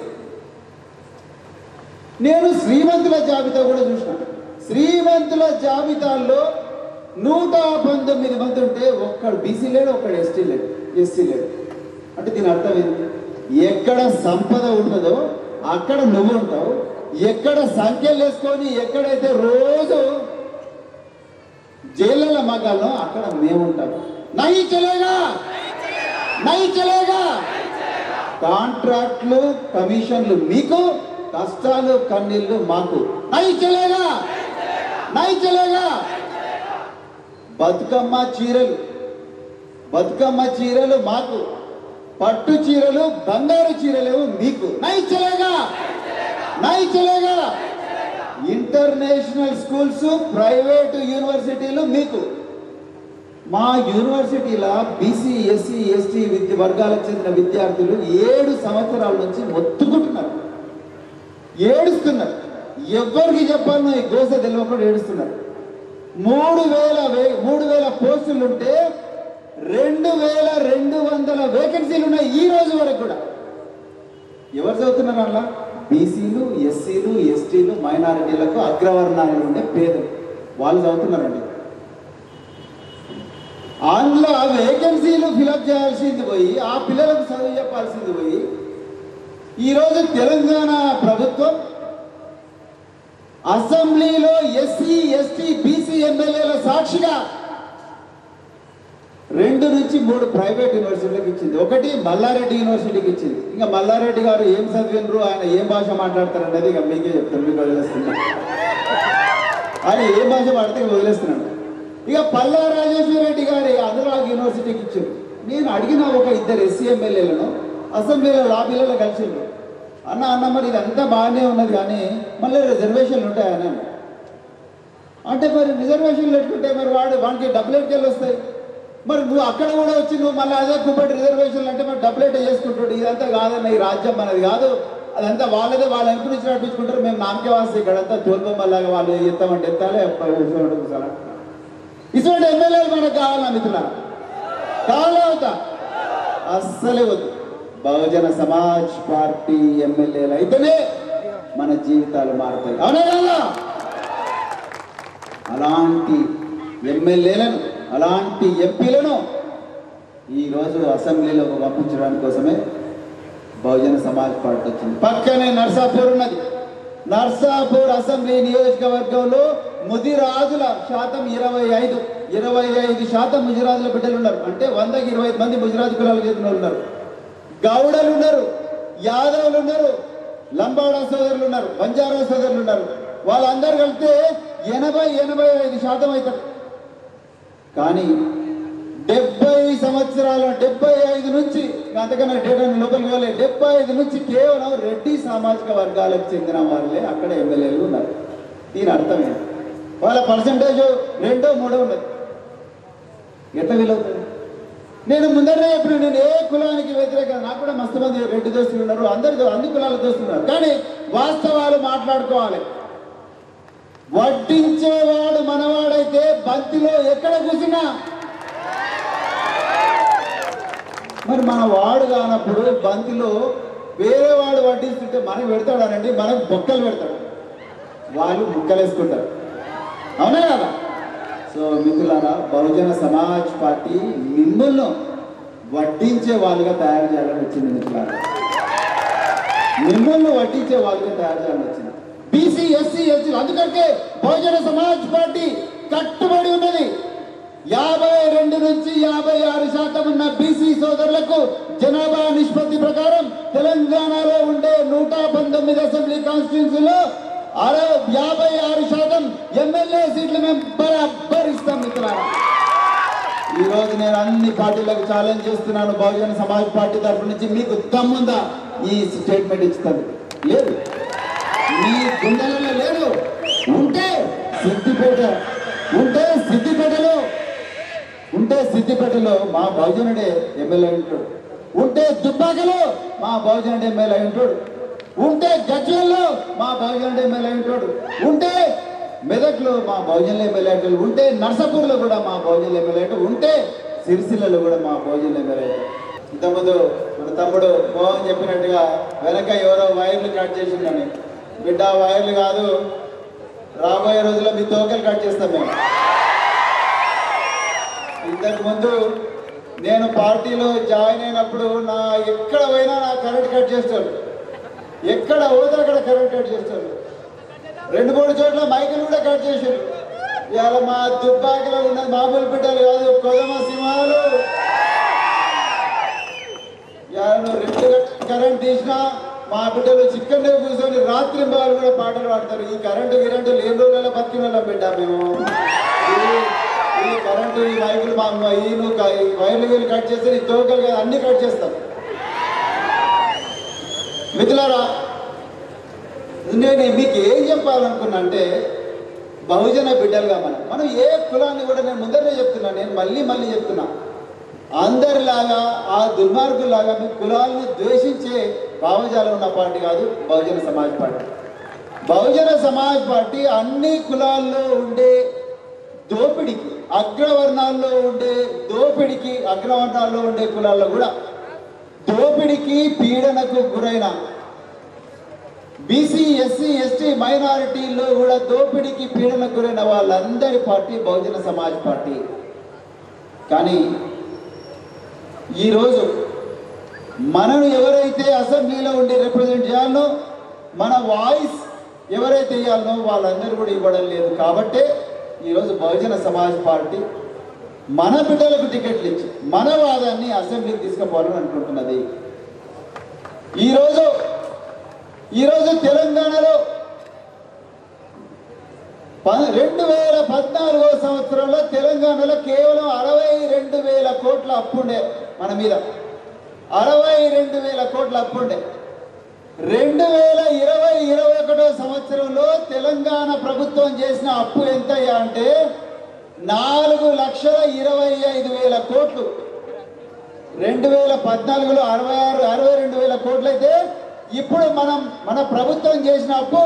నేను శ్రీమంతుల జాబితా కూడా చూసినాను. శ్రీమంతుల జాబితాల్లో నూట పంతొమ్మిది మంది ఉంటే ఒక్కడు బీసీ లేడు, ఒక్కడు ఎస్టీ లేడు, ఎస్సీ లేడు. అంటే దీని అర్థం ఏంటి? ఎక్కడ సంపద ఉంటుందో అక్కడ నువ్వు ఉంటావు. ఎక్కడ సంఖ్యలు వేసుకొని ఎక్కడైతే రోజు జైళ్ళ మగాల్లో అక్కడ మేము ఉంటాం. నై చలేగా నై చలేగా కాంట్రాక్ట్లు, కమిషన్లు మీకు, కష్టాలు కన్నీళ్లు మాకు. నై చలేగా నై చలేగా బతుకమ్మ చీరలు బతుకమ్మ చీరలు మాకు, పట్టు చీరలు బంగారు చీరలేవు మీకు. నై చలేగా నై చలేగా ఇంటర్నేషనల్ స్కూల్స్, ప్రైవేటు యూనివర్సిటీలు మీకు. మా యూనివర్సిటీల బీసీ, ఎస్సీ, ఎస్టీ విద్య వర్గాలకు చెందిన విద్యార్థులు ఏడు సంవత్సరాల నుంచి మొత్తుకుంటున్నారు, ఏడుస్తున్నారు. ఎవరికి చెప్పాలనో ఈ గోస తెలియకుండా ఏడుస్తున్నారు. మూడు వేల మూడు వేల పోస్టులు ఉంటే రెండు వేల రెండు వందల వేకెన్సీలు ఉన్నాయి ఈ రోజు వరకు కూడా. ఎవరు చదువుతున్నారు? అలా బీసీలు, ఎస్సీలు, ఎస్టీలు, మైనారిటీలకు, అగ్రవర్ణాలు ఉండే పేదలు వాళ్ళు చదువుతున్నారండి. అందులో ఆ వేకెన్సీలు ఫిలప్ చేయాల్సింది పోయి ఆ పిల్లలకు చదువు చెప్పాల్సింది పోయి ఈరోజు తెలంగాణ ప్రభుత్వం అసెంబ్లీలో ఎస్సీ, ఎస్టీ, బీసీ ఎమ్మెల్యేల సాక్షిగా రెండు నుంచి మూడు ప్రైవేట్ యూనివర్సిటీలకు ఇచ్చింది. ఒకటి మల్లారెడ్డి యూనివర్సిటీకి ఇచ్చింది. ఇంకా మల్లారెడ్డి గారు ఏం చదివినరు, ఆయన ఏం భాష మాట్లాడతారు అనేది ఇక మీకే చెప్తాను, మీకు వదిలేస్తున్నాను. ఆయన ఏం భాష మాట్లాడితే వదిలేస్తున్నాను. ఇక పల్లా రాజేశ్వర రెడ్డి గారి అనురాగ్ యూనివర్సిటీకి ఇచ్చారు. నేను అడిగిన ఒక ఇద్దరు ఎస్సీ ఎమ్మెల్యేలను అసెంబ్లీలో లాబీలలో కలిసిండ్రు. అన్న అన్న మరి ఇదంతా బాగానే ఉన్నది కానీ మళ్ళీ రిజర్వేషన్లు ఉంటాయని. అంటే మరి రిజర్వేషన్లు ఎట్లుంటే మరి వాడు వాడికి డబ్బులు ఎట్టుకెళ్ళి వస్తాయి. మరి నువ్వు అక్కడ కూడా వచ్చి నువ్వు మళ్ళీ అదే కుప్పటి రిజర్వేషన్లు అంటే మరి డబ్బులు ఎట్ట చేసుకుంటాడు. ఇదంతా కాదన్న, ఈ రాజ్యం మనది కాదు, అదంతా వాళ్ళదే వాళ్ళు అనుకుని నడిపించుకుంటారు. మేము నామకే వాసి ఇక్కడంతా తోలుబొమ్మలాగా వాళ్ళు ఎత్తామంటే ఎత్తాలే ఇటువంటి ఎమ్మెల్యేలు మనకు కావాలా మిత్రుల? కావాలా అవుతా? అస్సలే వద్దు. బహుజన సమాజ్ పార్టీ ఎమ్మెల్యేలు అయితేనే మన జీవితాలు మారుతాయి. అవునా కదా? అలాంటి ఎమ్మెల్యేలను అలాంటి ఎంపీలను ఈరోజు అసెంబ్లీలో పంపించడానికి కోసమే బహుజన సమాజ్ పార్టీ వచ్చింది. పక్కనే నర్సాపూర్ ఉన్నది. నర్సాపూర్ అసెంబ్లీ నియోజకవర్గంలో ముదిరాజుల శాతం ఇరవై ఐదు ఇరవై ఐదు శాతం ముదిరాజుల బిడ్డలు ఉన్నారు. అంటే వందకి ఇరవై ఐదు మంది ముదిరాజు కులాలకు చెందిన వాళ్ళు ఉన్నారు. గౌడలు ఉన్నారు, యాదవులు ఉన్నారు, లంబాడా సోదరులు ఉన్నారు, బంజారా సోదరులు ఉన్నారు. వాళ్ళందరూ కలిస్తే ఎనభై ఎనభై ఐదు శాతం అవుతారు. కానీ డెబ్బై సంవత్సరాల డెబ్బై ఐదు నుంచి అంతకన్నా డేటాను లోపలికి వెళ్ళే డెబ్బై ఐదు నుంచి కేవలం రెడ్డి సామాజిక వర్గాలకు చెందిన వాళ్ళే అక్కడ ఎమ్మెల్యేలు ఉన్నారు. దీని అర్థం ఏంటి? వాళ్ళ పర్సంటేజ్ రెండో మూడో ఉన్నది. ఎట్లా వీలవుతుంది? నేను ముందరే చెప్పిన నేను ఏ కులానికి వ్యతిరేకంగా, నాకు కూడా మస్తు మంది రెడ్డి దోస్తులు ఉన్నారు, అందరి అన్ని కులాల దోస్తులు ఉన్నారు. కానీ వాస్తవాలు మాట్లాడుకోవాలి. వడ్డించేవాడు మనవాడైతే బంతిలో ఎక్కడ కూర్చున్నా మరి మన వాడు కానప్పుడు బంతిలో వేరే వాడు వడ్డిస్తుంటే మనకు పెడతాడనండి, మనకు బొక్కలు పెడతాడు, వాళ్ళు ముక్కలు వేసుకుంటారు. అవునా కదా? సో మిత్రులారా, బహుజన సమాజ్ పార్టీ మిమ్మల్ని వడ్డించే వాళ్ళుగా తయారు చేయాలని వచ్చింది. మిత్రులారా, మిమ్మల్ని వడ్డించే వాళ్ళుగా తయారు చేయాలని వచ్చింది. బీసీ ఎస్సీ ఎస్టీ అందుకంటే బహుజన సమాజ్ పార్టీ కట్టుబడి ఉన్నది. యాభై రెండు నుంచి యాభై ఆరు శాతం ఉన్న బీసీ సోదరులకు జనాభా నిష్పత్తి ప్రకారం తెలంగాణలో ఉండే నూట పంతొమ్మిది అసెంబ్లీ కాన్స్టిట్యూన్సీలో అరవై యాభై ఆరు శాతం ఎమ్మెల్యే సీట్లు మేము బరాబర్ ఇస్తాం. మిత్రులారా, ఈ రోజు నేను అన్ని పార్టీలకు ఛాలెంజ్ చేస్తున్నాను. బహుజన సమాజ్ పార్టీ తరఫు నుంచి మీకు దమ్ముందా ఈ స్టేట్మెంట్ ఇస్తుంది? లేదు. మీ గుండెలలో లేదు. ఉంటే సిద్దిపేట ఉంటే సిద్దిపేటలో ఉంటే సిద్దిపేటలో మా బహుజనుడే ఎమ్మెల్యే ఉంటాడు. ఉంటే దుబ్బాకలో మా బహుజనుడు ఎమ్మెల్యే ఉంటాడు. ఉంటే గజ్వేల్లో మా బహుజనుడు ఎమ్మెల్యే ఉంటాడు. ఉంటే మెదక్లో మా బహుజనుల ఎమ్మెల్యే ఉంటాడు. ఉంటే నర్సాపూర్లో కూడా మా బహుజనుల ఎమ్మెల్యే ఉంటాడు. ఉంటే సిరిసిల్లలో కూడా మా బహుజనుల ఎమ్మెల్యే. ఇంతకుముందు మన తమ్ముడు మోహన్ చెప్పినట్టుగా వెనక ఎవరో వైర్లు కట్ చేసిందని, బిడ్డ వైర్లు కాదు, రాబోయే రోజుల్లో మీ తోకలు కట్ చేస్తాం మేము. ఇంతకు ముందు నేను పార్టీలో జాయిన్ అయినప్పుడు నా ఎక్కడ పోయినా నా కరెంట్ కట్ చేస్తాడు. ఎక్కడ పోతే అక్కడ కరెంట్ కట్ చేస్తాడు. రెండు మూడు చోట్ల మైకులు కూడా కట్ చేశారు. ఇవాళ మా దుబ్బాకిలో ఉన్నది మామూలు బిడ్డలు కాదు, కొదమ సింహాలు. ఇవాళ నువ్వు రెండు కరెంట్ తీసినా మా బిడ్డలు చిక్కన్ కూర్చొని రాత్రి బాలు కూడా పాటలు పాడతారు. ఈ కరెంటు గిరెంటు లేని రోజులలో బతికిన వాళ్ళం బిడ్డ మేము. ఈ కరెంటు ఈ మైకులు మా ఈ నువ్వు వైర్లు వీళ్ళు కట్ చేస్తే ఈ తోకలు కదా అన్ని కట్ చేస్తాం. మిత్రులారా, నేను మీకు ఏం చెప్పాలనుకున్నా అంటే, బహుజన బిడ్డలుగా మనం మనం ఏ కులాన్ని కూడా నేను ముందరే చెప్తున్నా, నేను మళ్ళీ మళ్ళీ చెప్తున్నా, అందరిలాగా ఆ దుర్మార్గులాగా మీ కులాలను ద్వేషించే భావజాలం ఉన్న పార్టీ కాదు బహుజన సమాజ్ పార్టీ. బహుజన సమాజ్ పార్టీ అన్ని కులాల్లో ఉండే దోపిడికి, అగ్రవర్ణాల్లో ఉండే దోపిడికి, అగ్రవర్ణాల్లో ఉండే కులాల్లో కూడా దోపిడికి పీడనకు గురైన బీసీ ఎస్సీ ఎస్టీ మైనారిటీల్లో కూడా దోపిడికి పీడనకు గురైన వాళ్ళందరి పార్టీ బహుజన సమాజ్ పార్టీ. కానీ ఈరోజు మనను ఎవరైతే అసెంబ్లీలో ఉండి రిప్రజెంట్ చేయాలనో, మన వాయిస్ ఎవరైతే ఇవ్వాలనో వాళ్ళందరూ కూడా ఇవ్వడం లేదు. కాబట్టే ఈరోజు బహుజన సమాజ్ పార్టీ మన బిడ్డలకు టికెట్లు ఇచ్చి మన వాదాన్ని అసెంబ్లీకి తీసుకుపోవాలని అనుకుంటున్నది. ఈరోజు ఈరోజు తెలంగాణలో రెండు వేల పద్నాలుగో సంవత్సరంలో తెలంగాణలో కేవలం అరవై రెండు వేల కోట్ల అప్పుండే మన మీద. అరవై రెండు వేల కోట్ల అప్పుండే. రెండు వేల ఇరవై ఇరవై ఒకటో సంవత్సరంలో తెలంగాణ ప్రభుత్వం చేసిన అప్పు ఎంత అంటే నాలుగు లక్షల ఇరవై ఐదు వేల కోట్లు. రెండు వేల పద్నాలుగులో అరవై ఆరు అరవై రెండు వేల కోట్లు అయితే ఇప్పుడు మనం మన ప్రభుత్వం చేసిన అప్పు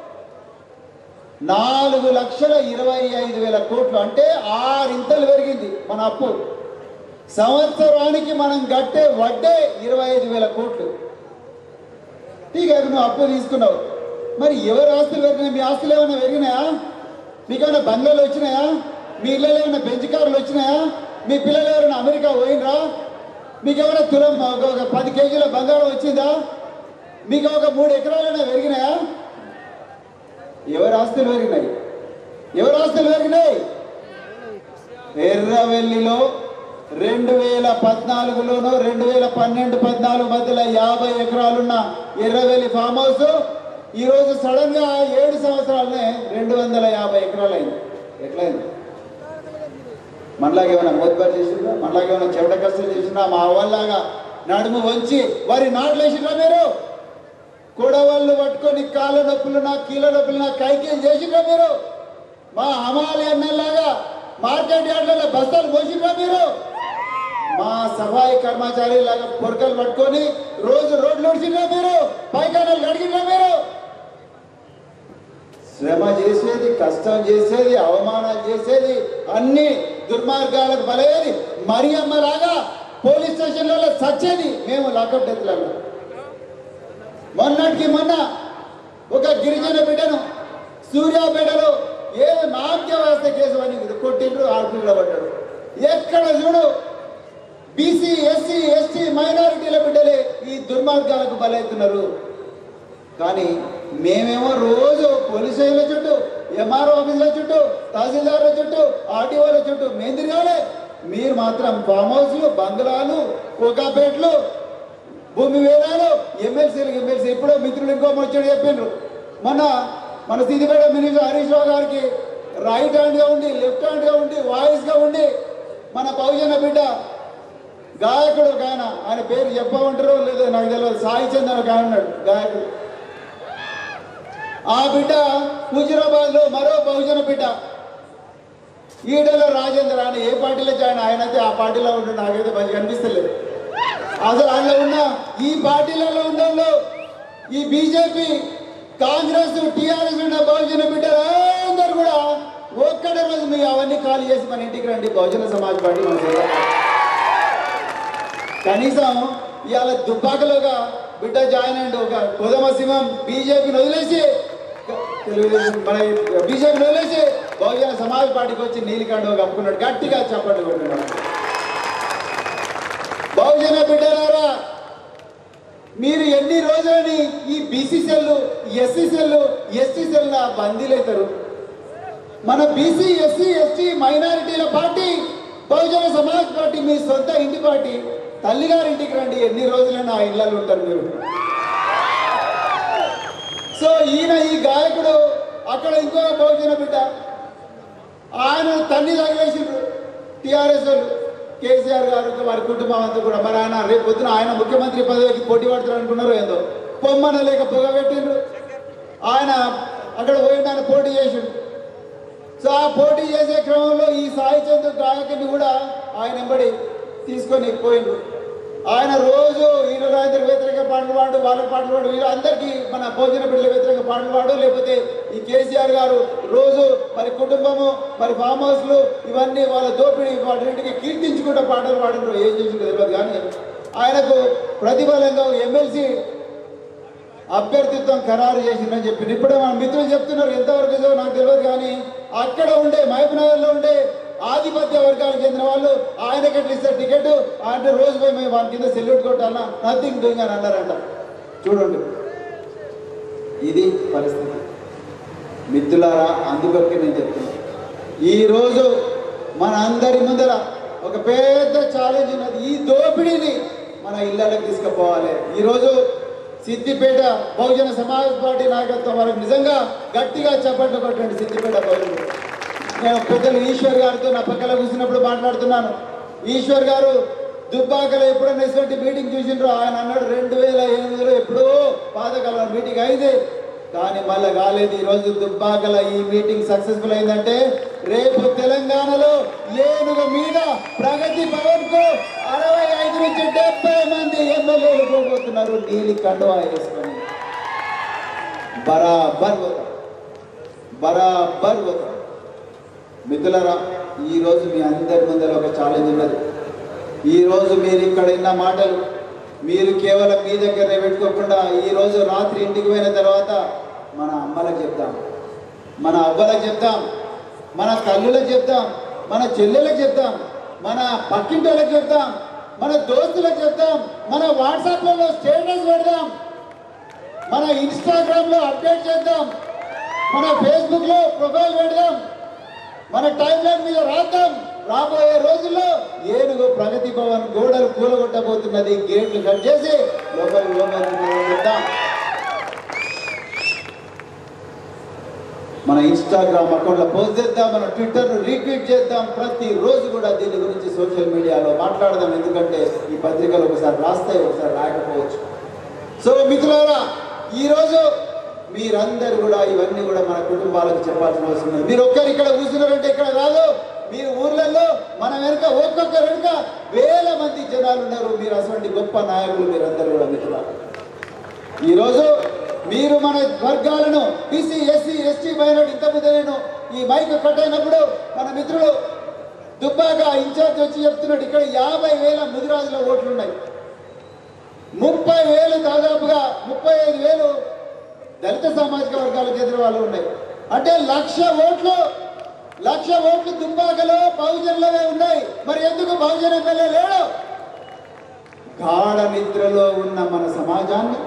నాలుగు లక్షల ఇరవై ఐదు వేల కోట్లు, అంటే ఆరింతలు పెరిగింది మన అప్పు. సంవత్సరానికి మనం కట్టే వడ్డే ఇరవై ఐదు వేల కోట్లు. ఠీక్ నువ్వు అప్పు తీసుకున్నావు, మరి ఎవరి ఆస్తులు పెరిగినాయి? మీ ఆస్తులు ఏమైనా పెరిగినాయా? మీకేమైనా బంగ్లాలు వచ్చినాయా? మీ ఇళ్ళలో ఏమైనా బెంచ్ కార్లు వచ్చినాయా? మీ పిల్లలు ఎవరైనా అమెరికా పోయినరా? మీకు ఏమైనా తులం ఒక పది కేజీల బంగారం వచ్చిందా? మీకు ఒక మూడు ఎకరాలైనా పెరిగినాయా? ఎవరి ఆస్తులు పెరిగినాయి? ఎవరి ఆస్తులు పెరిగినాయి? ఎర్రవెల్లిలో రెండు వేల పద్నాలుగులోనూ రెండు వేల పన్నెండు పద్నాలుగు మధ్యలో యాభై ఎకరాలున్న ఎర్రవెల్లి ఫామ్ హౌస్ ఈరోజు సడన్ గా ఏడు సంవత్సరాలనే రెండు వందల యాభై ఎకరాలు అయింది. ఎట్లయింది? మనలాగా ఏమైనా మోద్బార్ చేసిందా? మనలాగా ఏమైనా చెమట కష్టం చేసిందా? మా వాళ్ళలాగా నడుము వంచి వారి నాట్లు వేసిండ్రా మీరు? కూడవాళ్ళు పట్టుకొని కాళ్ళ నొప్పులు నా కీళ్ళ నొప్పులు నా కైకీలు చేసిండ్రా మీరు? మా హమాలి అన్నలాగా మార్కెట్ యార్డ్లలో బస్తాలు పోసిండ్రా మీరు? మా సఫాయి కర్మచారి లాగా పొరకలు పట్టుకొని రోజు రోడ్లు ఉడిచిండ్రా మీరు? పైకానాలు కడిగిండ్రా మీరు? శ్రమ చేసేది, కష్టం చేసేది, అవమానాలు చేసేది, అన్ని దుర్మార్గాలకు బలయ్యేది, మరి అమ్మలాగా పోలీస్ స్టేషన్లలో చచ్చేది మేము లాకప్ డెత్లలో. మొన్నటికి మొన్న ఒక గిరిజన బిడ్డను సూర్యాపేటలో ఏ నాట్య వ్యవస్థ కేసు అని కొట్టిండ్రు, ఆడపిల్ల పడ్డాడు. ఎక్కడ చూడు బీసీ ఎస్సీ ఎస్టీ మైనారిటీల బిడ్డలే ఈ దుర్మార్గాలకు బలవుతున్నారు. కానీ మేమేమో రోజు పోలీస్ స్టేషన్ల చుట్టూ, ఎంఆర్ఓ ఆఫీసుల చుట్టూ, తహసీల్దార్ల చుట్టూ, ఆర్టీఓల చుట్టూ మేము తిరగాలి. మీరు మాత్రం ఫామ్ హౌస్లు, బంగ్లాలు, కోకాపేట్లు, భూమి వేలాలు, ఎమ్మెల్సీలు ఎమ్మెల్సీ. ఇప్పుడు మిత్రులు ఇంకో వచ్చాడు చెప్పిండ్రు, మొన్న మన సిద్దిపేట మినిస్టర్ హరీష్ రావు గారికి రైట్ హ్యాండ్గా ఉండి, లెఫ్ట్ హ్యాండ్గా ఉండి, వాయిస్గా ఉండి మన బహుజన బిడ్డ గాయకుడు ఒక ఆయన, ఆయన పేరు చెప్పమంటారో లేదో నాకు తెలియదు, సాయి చందన్ ఒక ఆయన ఉన్నాడు గాయకుడు. ఆ బిడ్డ హుజురాబాద్లో మరో బహుజన బిడ్డ ఈటల రాజేంద్ర అని ఏ పార్టీలో జాయిన్, ఆయన అయితే ఆ పార్టీలో ఉంటుండే, నాకైతే మంచిగా అనిపిస్తలేదు. అసలు అందులో ఉన్న ఈ పార్టీలలో ఉండడంలో ఈ బీజేపీ, కాంగ్రెస్, టీఆర్ఎస్ ఉన్న బహుజన బిడ్డలు అందరూ కూడా ఒక్కడే రోజు మీ అవన్నీ ఖాళీ చేసి మన ఇంటికి రండి, బహుజన సమాజ్ పార్టీ మన కనీసం ఇవాళ దుబ్బాకలోగా బిడ్డ జాయిన్ అయ్యండి. ఒక కొదమ సింహం బీజేపీని వదిలేసి తెలుగుదేశం మన బీజేపీని వదిలేసి బహుజన సమాజ్ పార్టీకి వచ్చి నీలికండ కప్పుకున్నాడు, గట్టిగా చప్పట్లు కొట్టున్నాడు. బహుజన బిడ్డలారా, మీరు ఎన్ని రోజులని ఈ BC cell, SC cell, ST cell బందీలవుతారు? మన బీసీ ఎస్సీ ఎస్టీ మైనారిటీల పార్టీ బహుజన సమాజ్ పార్టీ మీ సొంత ఇంటి పార్టీ. తల్లిగారింటికి రండి, ఎన్ని రోజులైనా ఆ ఇళ్ళలో ఉంటారు మీరు. సో ఈయన ఈ గాయకుడు అక్కడ ఇంకో బహుజన బిడ్డ, ఆయన తల్లి తగిలేసిండ్రు టీఆర్ఎస్ వాళ్ళు, కేసీఆర్ గారు వారి కుటుంబం అంతా కూడా. మరి ఆయన రేపు పొద్దున ఆయన ముఖ్యమంత్రి పదవికి పోటీ పడతారు అనుకున్నారు, ఏందో పొమ్మన లేక పొగ పెట్టిండ్రు. ఆయన అక్కడ పోయిండు, ఆయన పోటీ చేసిండు. సో ఆ పోటీ చేసే క్రమంలో ఈ సాయి చంద్ర గాయకుని కూడా ఆయన వెంబడి తీసుకొని పోయిండ్రు. ఆయన రోజు ఈయన రాజేంద్ర వ్యతిరేక పాటలు పాడు, వాళ్ళ పాటలు పాడు, వీళ్ళు అందరికీ మన భోజన బిడ్డల వ్యతిరేక పాటలు పాడు, లేకపోతే ఈ కేసీఆర్ గారు రోజు మరి కుటుంబము, మరి ఫామ్ హౌస్లు, ఇవన్నీ వాళ్ళ దోపిడీ, వాటికి కీర్తించుకుంటూ పాటలు పాడినారు. ఏం చేసిందో తెలియదు, కానీ ఆయనకు ప్రతిఫలంగా ఎమ్మెల్సీ అభ్యర్థిత్వం ఖరారు చేసిందని చెప్పింది. ఇప్పుడే మన మిత్రులు చెప్తున్నారు, ఎంతవరకు నాకు తెలియదు, కానీ అక్కడ ఉండే మహబూబ్నగర్లో ఉండే ఆధిపత్య వర్గాలకు చెందిన వాళ్ళు ఆయనకి ఎట్లా ఇస్తారు టికెట్ అంటే రోజు పోయి మేము వాళ్ళ కింద సెల్యూట్ కొట్టాలన్నా నథింగ్ డూయింగ్ అని అన్నారంట. చూడండి, ఇది పరిస్థితి మిత్రులారా. అందుకొరకే నేను చెప్తున్నాను, ఈరోజు మన అందరి ముందర ఒక పెద్ద ఛాలెంజ్ ఉన్నది. ఈ దోపిడీని మన ఇళ్ళకి తీసుకుపోవాలి. ఈరోజు సిద్దిపేట బహుజన సమాజ్ పార్టీ నాయకత్వం వరకు నిజంగా గట్టిగా చప్పట్లు కొట్టండి. సిద్దిపేట బహుజన, నేను పెద్దలు ఈశ్వర్ గారితో నా పక్కన కూర్చున్నప్పుడు మాట్లాడుతున్నాను. ఈశ్వర్ గారు దుబ్బాకలో ఎప్పుడైనా ఇటువంటి మీటింగ్ చూసిండ్రో, ఆయన అన్నాడు రెండు వేల ఎనిమిదిలో ఎప్పుడో పాతకాలం మీటింగ్ అయింది, కానీ మళ్ళీ కాలేదు. ఈరోజు దుబ్బాకల ఈ మీటింగ్ సక్సెస్ఫుల్ అయిందంటే రేపు తెలంగాణలో ఏనుగు మీద ప్రగతి భవన్ కు అరవై ఐదు నుంచి డెబ్బై మంది ఎమ్మెల్యేలు పోబోతున్నారు నీలి కండువా వేసుకొని. బరాబర్ పోతాం, బరాబర్ పోతాం. మిత్రులారా, ఈరోజు మీ అందరి ముందర ఒక ఛాలెంజ్ ఉన్నది. ఈరోజు మీరు ఇక్కడ విన్న మాటలు మీరు కేవలం మీ దగ్గరనే పెట్టుకోకుండా ఈరోజు రాత్రి ఇంటికి పోయిన తర్వాత మన అమ్మలకు చెప్తాం, మన అవ్వలకు చెప్తాం, మన తల్లులకు చెప్తాం, మన చెల్లెలకు చెప్తాం, మన పక్కింటి వాళ్ళకి చెప్తాం, మన దోస్తులకు చెప్తాం, మన వాట్సాప్లలో స్టేటస్ పెడదాం, మన ఇన్స్టాగ్రామ్లో అప్డేట్ చేద్దాం, మన ఫేస్బుక్లో ప్రొఫైల్ పెడదాం, మన టైం లైన్ మీద రాద్దాం. రాబోయే రోజుల్లో ఏనుగు ప్రగతి భవన్ గోడలు కూలగొట్టబోతున్నది, గేట్లు కట్ చేసి లోపలికి లోపలిద్దాం. మన ఇన్స్టాగ్రామ్ అకౌంట్లో పోస్ట్ చేద్దాం, మన ట్విట్టర్ను రీట్వీట్ చేద్దాం. ప్రతిరోజు కూడా దీని గురించి సోషల్ మీడియాలో మాట్లాడదాం. ఎందుకంటే ఈ పత్రికలు ఒకసారి రాస్తాయి, ఒకసారి రాకపోవచ్చు. సో మిత్రులారా, ఈరోజు మీరందరూ కూడా ఇవన్నీ కూడా మన కుటుంబాలకు చెప్పాల్సిన అవసరం ఉంది. మీరు ఒక్కరు ఇక్కడ కూర్చున్నారంటే ఇక్కడ కాదు, మీరు ఊర్లలో మన వెనుక ఒక్కొక్క వెనుక వేల మంది జనాలు ఉన్నారు. మీరు అటువంటి గొప్ప నాయకులు మీరందరూ కూడా మిత్రులారా. ఈరోజు మీరు మన వర్గాలను బీసీ ఎస్సీ ఎస్టీ మైనార్టీ ఇంతకుముందు నేను ఈ మైక్ కట్ అయినప్పుడు మన మిత్రుడు దుబ్బాక ఇన్ఛార్జ్ వచ్చి చెప్తున్నాడు, ఇక్కడ యాభై వేల ముదిరాజుల ఓట్లు ఉన్నాయి, ముప్పై వేలు దాదాపుగా ముప్పై ఐదు వేలు దళిత సామాజిక వర్గాలకు చెందిన వాళ్ళు ఉన్నాయి. అంటే లక్ష ఓట్లు లక్ష ఓట్లు దుబ్బాకలో బహుజనులవే ఉన్నాయి. మరి ఎందుకు బహుజన ఎమ్మెల్యే లేడు? గాఢ నిద్రలో ఉన్న మన సమాజాన్ని,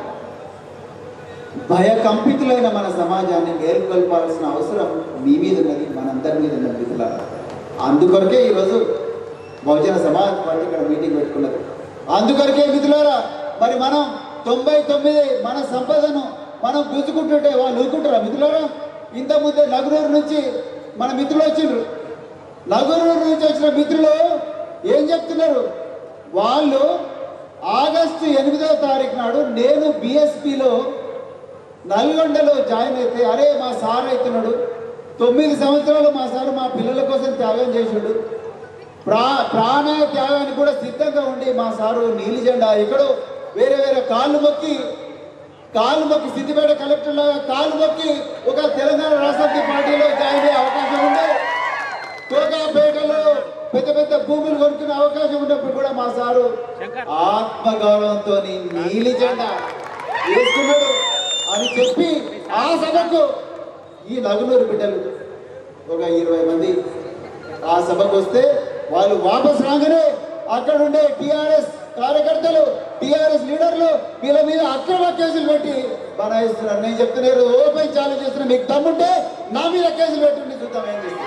భయకంపితులైన మన సమాజాన్ని మేల్కొల్పాల్సిన అవసరం మీ మీద ఉన్నది, మనందరి మీద ఉన్నది మిత్రులారా. అందుకొరకే ఈరోజు బహుజన సమాజ్ పార్టీ ఇక్కడ మీటింగ్ పెట్టుకున్నది. అందుకొరకే మిత్రులారా, మరి మనం తొంభై తొమ్మిది మన సంపదను మనం గుంజుకుంటుంటే వాళ్ళు ఊరుకుంటారా మిత్రులారా? ఇంతకుముందే నగరూరు నుంచి మన మిత్రులు వచ్చిండ్రు. నగరూరు నుంచి వచ్చిన మిత్రులు ఏం చెప్తున్నారు? వాళ్ళు ఆగస్టు ఎనిమిదవ తారీఖు నాడు నేను బిఎస్పిలో నల్గొండలో జాయిన్ అయితే, అరే మా సార్ అవుతున్నాడు, తొమ్మిది సంవత్సరాలు మా సార్ మా పిల్లల కోసం త్యాగం చేసాడు, ప్రా ప్రాణ త్యాగానికి కూడా సిద్ధంగా ఉండి మా సారు నీలి జెండా ఎక్కడో వేరే వేరే కాళ్ళు మొక్కి కాలు మొక్కి సిద్దిపేట కలెక్టర్ లాగా కాలు మొక్కి ఒక తెలంగాణ రాష్ట్ర పార్టీలో జాయిన్ అయ్యే అవకాశం ఉంది. కోకాపేటలో పెద్ద పెద్ద భూములు కొనుక్కునే అవకాశం ఉన్నప్పుడు కూడా మా సారు ఆత్మగౌరవంతో నీలి జెండా వేసుకున్నాడు అని చెప్పి ఆ సభకు ఈ నగులూరు బిడ్డలు ఒక ఇరవై మంది ఆ సభకు వస్తే వాళ్ళు వాపస్ రాగానే అక్కడ ఉండే టిఆర్ఎస్ కార్యకర్తలు టిఆర్ఎస్ లీడర్లు వీళ్ళ మీద అక్రమ కేసులు పెట్టి బనాయిస్తున్నారు. నేను చెప్తున్నారు, ఓపెన్ ఛాలెంజ్ చేస్తున్నా, మీకు దమ్ముంటే నా మీద కేసులు పెట్టుండి చూద్దాం ఏం చేస్తుంది.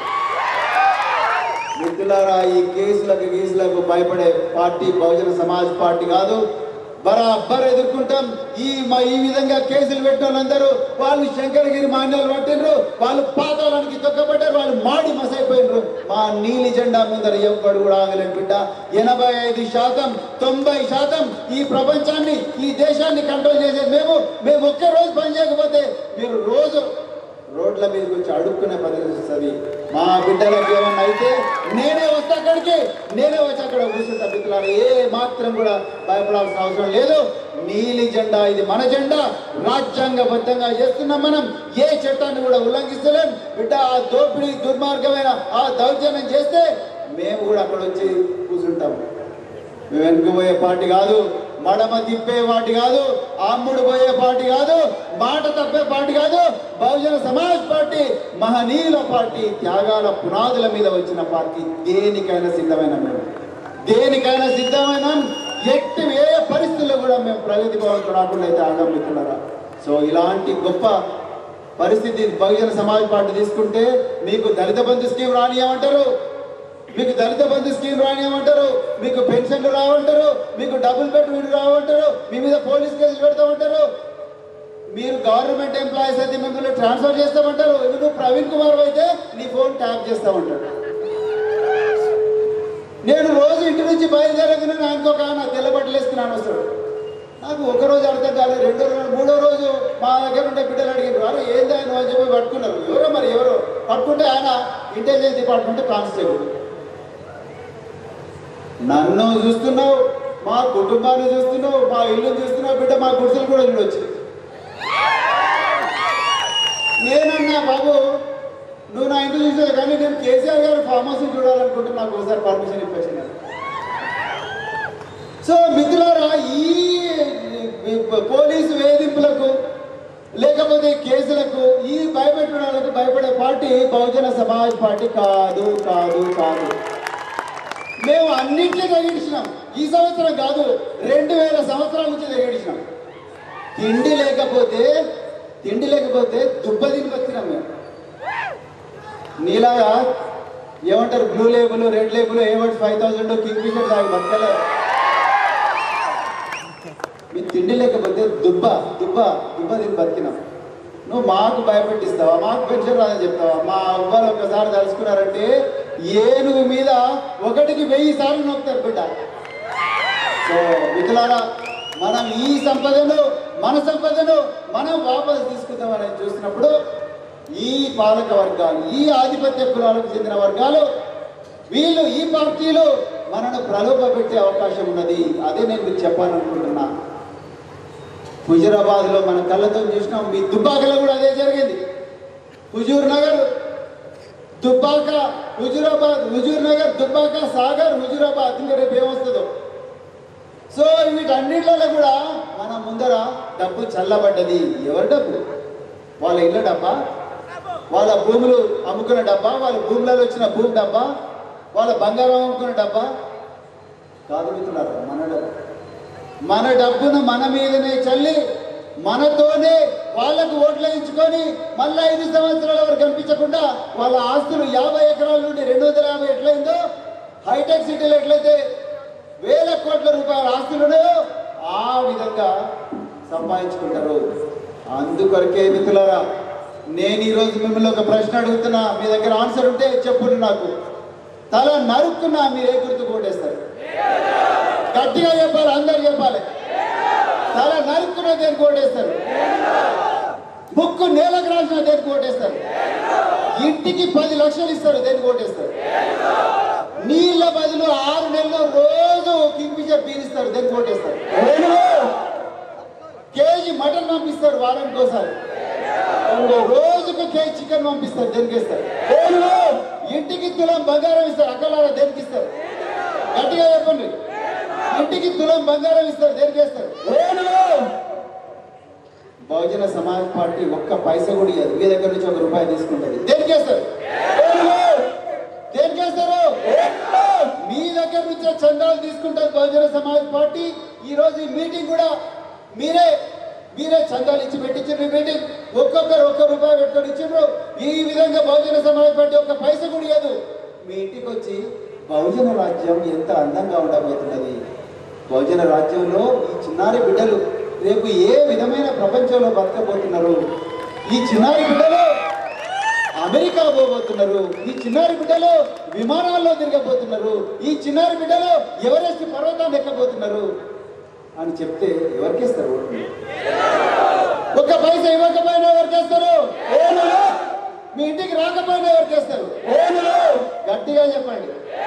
మిత్రులారా, ఈ కేసులకు కేసులకు భయపడే పార్టీ బహుజన సమాజ్ పార్టీ కాదు. బరాబర్ ఎదుర్కొంటాం. ఈ ఈ విధంగా కేసులు పెట్టిన వాళ్ళందరూ వాళ్ళు శంకరగిరి మాన్యాలు పట్టినరు, వాళ్ళు పాతాళానికి తొక్కబడ్డారు, వాళ్ళు మాడి మసైపోయినరు. మా నీలి జెండా ముందర ఎవ్వడు కూడా ఆగలేని బిడ్డ. ఎనభై ఐదు శాతం తొంభై శాతం ఈ ప్రపంచాన్ని ఈ దేశాన్ని కంట్రోల్ చేసేది మేము. మేము ఒక్క రోజు పని చేయకపోతే మీరు రోజు రోడ్ల మీద వచ్చి అడుక్కునే పరిస్థితి వస్తుంది. మా బిడ్డలకు ఏమన్నా అయితే నేనే వస్తా అక్కడికి, నేనే వచ్చి అక్కడ కూర్చుంటా. మిత్రులారా, ఏ మాత్రం కూడా భయపడాల్సిన అవసరం లేదు. నీలి జెండా ఇది మన జెండా, రాజ్యాంగబద్ధంగా చేస్తున్నాం మనం. ఏ చట్టాన్ని కూడా ఉల్లంఘిస్తలేం. బిడ్డ ఆ దోపిడీ దుర్మార్గమైన ఆ దౌర్జన్యం చేస్తే మేము కూడా అక్కడ వచ్చి కూర్చుంటాం. మేము వెనుకపోయే పార్టీ కాదు, మడమ తిప్పే పార్టీ కాదు, అమ్ముడు పోయే పార్టీ కాదు, మాట తప్పే పార్టీ కాదు. బహుజన సమాజ్ పార్టీ మహనీయుల పార్టీ, త్యాగాల పునాదుల మీద వచ్చిన పార్టీ. దేనికైనా సిద్ధమైన మేము, దేనికైనా సిద్ధమైన ఎట్టి ఏ పరిస్థితుల్లో కూడా మేము ప్రగతి భవన్ రాకుండా అయితే ఆగమిస్తున్నారా. సో ఇలాంటి గొప్ప పరిస్థితి బహుజన సమాజ్ పార్టీ తీసుకుంటే మీకు దళిత బంధు స్కీమ్ రానియమంటారు, మీకు దళిత బంధు స్కీమ్ రానియమంటారు, మీకు పెన్షన్లు రావంటారు, మీకు డబుల్ బెడ్రూమ్ రావంటారు, మీ మీద పోలీస్ కేసులు పెడతామంటారు. మీరు గవర్నమెంట్ ఎంప్లాయీస్ అయితే మిమ్మల్ని ట్రాన్స్ఫర్ చేస్తామంటారు. నువ్వు ప్రవీణ్ కుమార్ అయితే నీ ఫోన్ ట్యాప్ చేస్తామంటారు. నేను రోజు ఇంటి నుంచి బయలుదేరగానే ఆయనకు ఒక ఆయన తెల్లబట్టలు వేసుకున్నాను వస్తాడు. నాకు ఒక రోజు అర్థం కాలేదు. రెండో రోజు మూడో రోజు మా దగ్గర ఉండే బిడ్డలు అడిగారు, అరే ఏంది ఆయన అని చెప్పి పట్టుకున్నారు. ఎవరో మరి ఎవరో పట్టుకుంటే ఆయన ఇంటెలిజెన్స్ డిపార్ట్మెంట్ కానిస్టేబుల్. నన్ను చూస్తున్నావు, మా కుటుంబాన్ని చూస్తున్నావు, మా ఇల్లు చూస్తున్నావు, బిడ్డ మా గుడిసెలు కూడా చూడొచ్చు. నేనన్నా బాబు నువ్వు నా ఇంట్లో చూసావు కానీ నేను కేసీఆర్ గారు ఫామ్ హౌస్ చూడాలనుకుంటే నాకు ఒకసారి పర్మిషన్ ఇప్పించినారు. సో మిత్రులారా, ఈ పోలీసు వేధింపులకు లేకపోతే కేసులకు ఈ భయపెట్టడానికి భయపడే పార్టీ బహుజన సమాజ్ పార్టీ కాదు కాదు కాదు. మేము అన్నింటినీ తగ్గించినాం. ఈ సంవత్సరం కాదు, రెండు వేల సంవత్సరాల నుంచి తగ్గించినాం. తిండి లేకపోతే తిండి లేకపోతే దుబ్బ తిని బతికినాం మేము. నీలాగా ఏమంటారు బ్లూ లేబుల్ రెడ్ లేబుల్ ఏమంటారు ఫైవ్ థౌసండ్ కింగ్ ఫిషర్ దాగి బతకలే. మీకు తిండి లేకపోతే దుబ్బ దుబ్బ దుబ్బ తిని బతికినాం. నువ్వు మాకు భయపెట్టిస్తావా? మాకు పెన్షన్ రాదని చెప్తావా? మా అవ్వలు ఒకసారి తలుచుకున్నారంటే ఏనుగు మీద ఒకటికి వెయ్యి సార్లు నొక్కుతారు బిడ్డ. సో మిత్రులారా, మనం ఈ సంపదను మన సంపదను మనం వాపసు తీసుకుందామని చూసినప్పుడు ఈ పాలక వర్గాలు, ఈ ఆధిపత్య కులాలకు చెందిన వర్గాలు, వీళ్ళు ఈ పార్టీలు మనను ప్రలోభ పెట్టే అవకాశం ఉన్నది. అదే నేను మీకు చెప్పాలనుకుంటున్నా. హుజూరాబాద్లో మన కళ్ళతో చూసినాం. మీ దుబ్బాకలో కూడా అదే జరిగింది. హుజూర్ నగర్, దుబ్బాక, హుజూరాబాద్, హుజూర్ నగర్, దుబ్బాక, సాగర్, హుజూరాబాద్, ఇంకా రేపు ఏమొస్తుందో. సో వీటన్నిట్లలో కూడా మన ముందర డబ్బు చల్లబడ్డది. ఎవరి డబ్బు? వాళ్ళ ఇళ్ళ డబ్బా, వాళ్ళ భూములు అమ్ముకున్న డబ్బా, వాళ్ళ భూములలో వచ్చిన భూమి డబ్బా, వాళ్ళ బంగారం అమ్ముకున్న డబ్బా కాదు మిత్రులారా, మన డబ్బు. మన డబ్బును మన మీదనే చల్లి మనతోనే వాళ్ళకు ఓట్లు వేయించుకొని మళ్ళీ ఐదు సంవత్సరాల వరకు కనిపించకుండా వాళ్ళ ఆస్తులు యాభై ఎకరాల నుండి రెండు వందల యాభై ఎట్లయిందో, హైటెక్ సిటీలో ఎట్లయితే వేల కోట్ల రూపాయల ఆస్తులను ఆ విధంగా సంపాదించుకుంటారు. అందుకొరకే మిత్రులారా, నేను ఈరోజు మిమ్మల్ని ఒక ప్రశ్న అడుగుతున్నా. మీ దగ్గర ఆన్సర్ ఉంటే చెప్పుండి. నాకు తల నరుక్కున్నా మీరు ఏ గుర్తు కోటేస్తారు? గట్టిగా చెప్పాలి, అందరు చెప్పాలి. తల నరుక్కున్న దేనికి కోటేస్తారు? ముక్కు నేలకు రాసిన దేనికి కోటేస్తారు? ఇంటికి పది లక్షలు ఇస్తారు దేనికి కోటేస్తారు? నీళ్ళ బదులు ఆరు నెలలు రోజు కింగ్ఫిషర్ పీనిస్తారు దేనికి కోటేస్తారు? కేజీ మటన్ పంపిస్తారు వారానికి ఒకసారి, రోజుకు కేజీ చికెన్ పంపిస్తారు దేనికి ఇస్తారు? ఇంటికి తులం బంగారం ఇస్తారు అక్కలారా దేనికి ఇస్తారు? గట్టిగా చెప్పండి. ఇంటికి తులం బంగారం ఇస్తారు దేనికి ఇస్తారు? బహుజన సమాజ్ పార్టీ ఒక్క పైస కూడా ఇవ్వదు. మీ దగ్గర నుంచి ఒక రూపాయి తీసుకుంటుంది దేనికి ఇస్తారు? దేనికి ఇస్తారు? మీ దగ్గర నుంచే చందాలు తీసుకుంటారు బహుజన సమాజ్ పార్టీ. ఈ రోజు ఈ మీటింగ్ కూడా మీరే మీరే చందాలు ఇచ్చి పెట్టించారు. మీటింగ్ ఒక్కొక్కరు ఒక్క రూపాయి పెట్టుకొని ఇచ్చిండ్రు. ఈ విధంగా బహుజన సమాజ్ పార్టీ ఒక్క పైస కూడా ఇవ్వదు. మీ ఇంటికి వచ్చి బహుజన రాజ్యం ఎంత అందంగా ఉండబోతున్నది, బహుజన రాజ్యంలో ఈ చిన్నారి బిడ్డలు రేపు ఏ విధమైన ప్రపంచంలో బతకబోతున్నారు, ఈ చిన్నారి బిడ్డలు అమెరికా పోబోతున్నారు, ఈ చిన్నారి బిడ్డలు విమానాల్లో తిరగబోతున్నారు, ఈ చిన్నారి బిడ్డలు ఎవరెస్ట్ పర్వతాన్ని ఎక్కబోతున్నారు అని చెప్తే ఎవరికేస్తారు? ఒక్క పైసా ఇవ్వకపోయినా ఎవరికేస్తారు? మీ ఇంటికి రాకపోయినా ఎవరికేస్తారు? గట్టిగా చెప్పండి,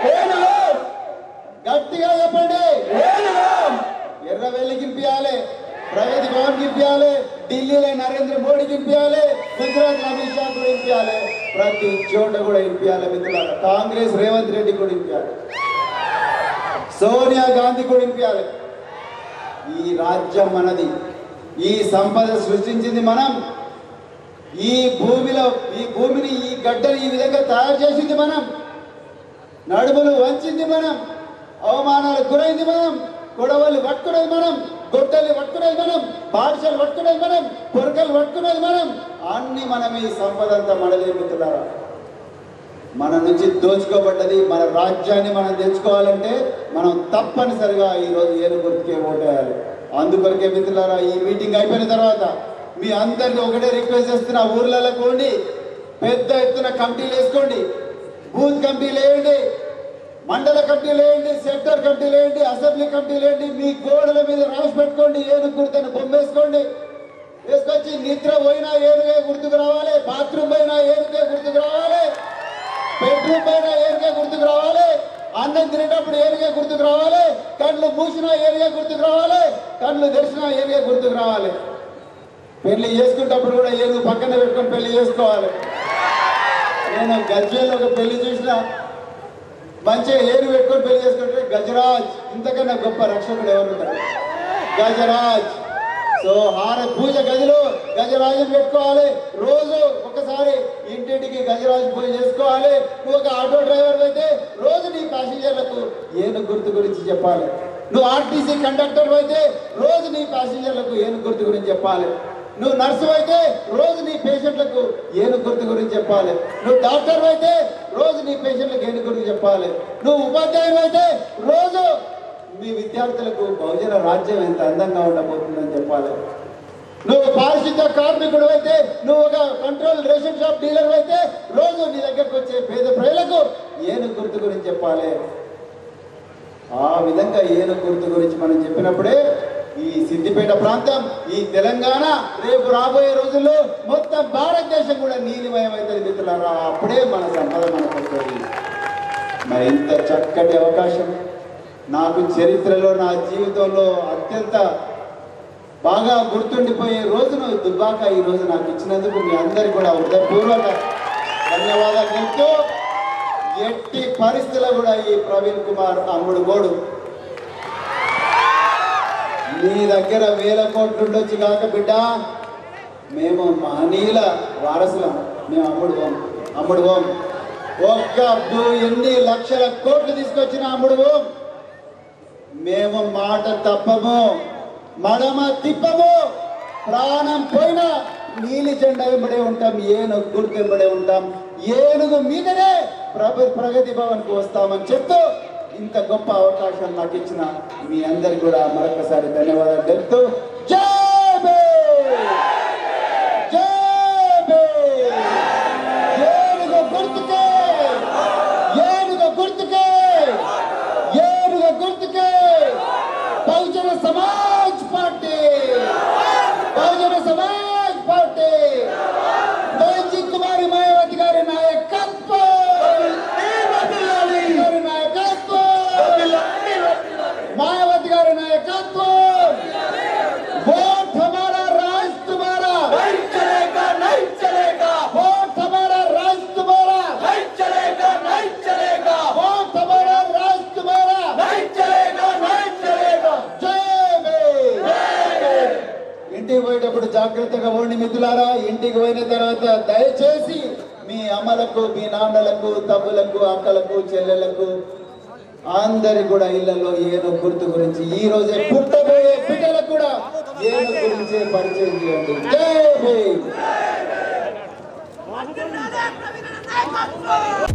గట్టిగా చెప్పండి. ఎర్రవెల్లి గింపియాలి, ప్రగతి భవన్ గింపియాలి, ఢిల్లీలో నరేంద్ర మోడీ గింపియాలి, గుజరాత్ అమిత్ షా కూడా గింపియాలి, ప్రతి చోట కూడా గింపియాలి మిత్రులారా. కాంగ్రెస్ రేవంత్ రెడ్డి కూడా గింపియాలి, సోనియా గాంధీ కూడా గింపియాలి. ఈ రాజ్యం మనది, ఈ సంపద సృష్టించింది మనం, ఈ భూమిలో ఈ భూమిని ఈ గడ్డని ఈ విధంగా తయారు చేసింది మనం, నడుములు వంచింది మనం, అవమానాలకు గురైంది మనం, గొడవలు పట్టుకునేది మనం, గొడ్డలు పట్టుకునేది మనం, బారిసలు పట్టుకునేది మనం, పొరకలు పట్టుకునేది మనం, అన్ని మనం. ఈ సంపద అంతా మనదే మిత్రులారా. మన నుంచి దోచుకోబడ్డది. మన రాజ్యాన్ని మనం తెచ్చుకోవాలంటే మనం తప్పనిసరిగా ఈరోజు ఏను గుర్తుకే ఓటేయాలి. అందుకొరకే మిత్రులారా, ఈ మీటింగ్ అయిపోయిన తర్వాత మీ అందరినీ ఒకటే రిక్వెస్ట్ చేస్తున్నా, ఊర్లలో పోండి, పెద్ద ఎత్తున కమిటీలు వేసుకోండి, బూత్ కమిటీలు వేయండి, మండల కమిటీలు వేయండి, సెక్టర్ కమిటీలు వేయండి, అసెంబ్లీ కమిటీలు వేయండి. మీ గోడల మీద రాసి పెట్టుకోండి, ఏను గుర్తుని బొమ్మేసుకోండి. వేసుకొచ్చి నిద్ర పోయినా ఏనుగే గుర్తుకు రావాలి, బాత్రూమ్ పోయినా ఏనుగే గుర్తుకు రావాలి, బెడ్రూమ్ పైన ఏనుగే గుర్తుకు రావాలి, అన్నం తినేటప్పుడు ఏనుగే గుర్తుకు రావాలి, కళ్ళు మూసినా ఏనుగే గుర్తుకు రావాలి, కళ్ళు తెరిచినా ఏనుగే గుర్తుకు రావాలి. పెళ్లి చేసుకునేటప్పుడు కూడా ఏనుగు పక్కన పెట్టుకొని పెళ్లి చేసుకోవాలి. నేను గజ్వేల్ ఒక పెళ్లి చూసిన, మంచిగా ఏనుగు పెట్టుకొని పెళ్లి చేసుకుంటే గజరాజ్, ఇంతకన్నా గొప్ప రక్షకుడు ఎవరుంటారు? గజరాజ్. సో హార పూజ గదిలో గజరాజుని పెట్టుకోవాలి. రోజు ఒకసారి ఇంటింటికి గజరాజు పూజ చేసుకోవాలి. నువ్వు ఒక ఆటో డ్రైవర్ అయితే రోజు నీ ప్యాసింజర్లకు ఏనుగు గుర్తు గురించి చెప్పాలి. నువ్వు ఆర్టీసీ కండక్టర్ అయితే రోజు నీ ప్యాసింజర్లకు ఏనుగు గుర్తు గురించి చెప్పాలి. నువ్వు నర్సు అయితే రోజు నీ పేషెంట్లకు ఏనుగు గుర్తు గురించి చెప్పాలి. నువ్వు డాక్టర్ అయితే రోజు నీ పేషెంట్లకు ఏనుగు గురించి చెప్పాలి. నువ్వు ఉపాధ్యాయుడు అయితే రోజు మీ విద్యార్థులకు బహుజన రాజ్యం ఎంత అందంగా ఉండబోతుందని చెప్పాలి. నువ్వు పారిశుద్ధ కార్మికుడు అయితే, నువ్వు ఒక కంట్రోల్ రేషన్ షాప్ డీలర్ అయితే రోజు నీ దగ్గరకు వచ్చే పేద ప్రజలకు ఏనుగు గుర్తు గురించి చెప్పాలి. ఆ విధంగా ఏనుగు గుర్తు గురించి మనం చెప్పినప్పుడే ఈ సిద్దిపేట ప్రాంతం, ఈ తెలంగాణ రేపు రాబోయే రోజుల్లో మొత్తం భారతదేశం కూడా నీలిమయం అవుతుంది మిత్రులారా. అప్పుడే మన సంపద మనకు వస్తుంది. మరి ఇంత చక్కటి అవకాశం నాకు చరిత్రలో, నా జీవితంలో అత్యంత బాగా గుర్తుండిపోయే రోజును దుబ్బాక ఈ రోజు నాకు ఇచ్చినందుకు మీ అందరికీ కూడా హృదయపూర్వక ధన్యవాదాలు చెప్తూ, ఎట్టి పరిస్థితుల్లో కూడా ఈ ప్రవీణ్ కుమార్ అమ్ముడు గోడు నీ దగ్గర వేల కోట్లు ఉండొచ్చు కాక బిడ్డ, మేము మహనీయుల వారసులం. మేము అమ్ముడు ఓం అమ్ముడు ఓం ఒక్క ఎన్ని లక్షల కోట్లు తీసుకొచ్చిన అమ్ముడు ఓం. మేము మాట తప్పము, మడమ తిప్పము. ప్రాణం పోయినా నీలి జెండా వెంబడే ఉంటాం, ఏనుగు గుర్తు వెంబడే ఉంటాం. ఏనుగు మీదనే ప్రభు ప్రగతి భవన్కు వస్తామని చెప్తూ ఇంత గొప్ప అవకాశం నాకు ఇచ్చిన మీ అందరికి కూడా మరొకసారి ధన్యవాదాలు తెలుపుతూ, జై భీమ్, జై భీమ్. ఏనుగు గుర్తుకే, ఏనుగు గుర్తుకే, ఏనుగు గుర్తుకే బహుజన సమాజ్ పార్టీ, బహుజన సమాజ్ పార్టీ, బెంజీ కుమారి మాయావతి గారి నాయకత్వం, గారి నాయకత్వం, మాయావతి గారి నాయకత్వం. वोट हमारा राज तुम्हारा नहीं चलेगा, नहीं चलेगा. वोट हमारा राज तुम्हारा नहीं चलेगा, नहीं चलेगा. वोट हमारा राज तुम्हारा नहीं चलेगा, नहीं चलेगा. जय भीम, जय भीम. ఇంటికి పోయేటప్పుడు జాగ్రత్తగా ఉండి మిత్రులారా. ఇంటికి పోయిన తర్వాత దయచేసి మీ అమ్మలకు, మీ నాన్నలకు, తమ్ములకు, అక్కలకు, చెల్లెలకు అందరి కూడా ఇళ్లలో ఏనుగు గుర్తు గురించి ఈ రోజే పుట్టబోయే బిడ్డలకు కూడా ఏనుగు గురించే పరిచయం చేయండి. జై భీమ్.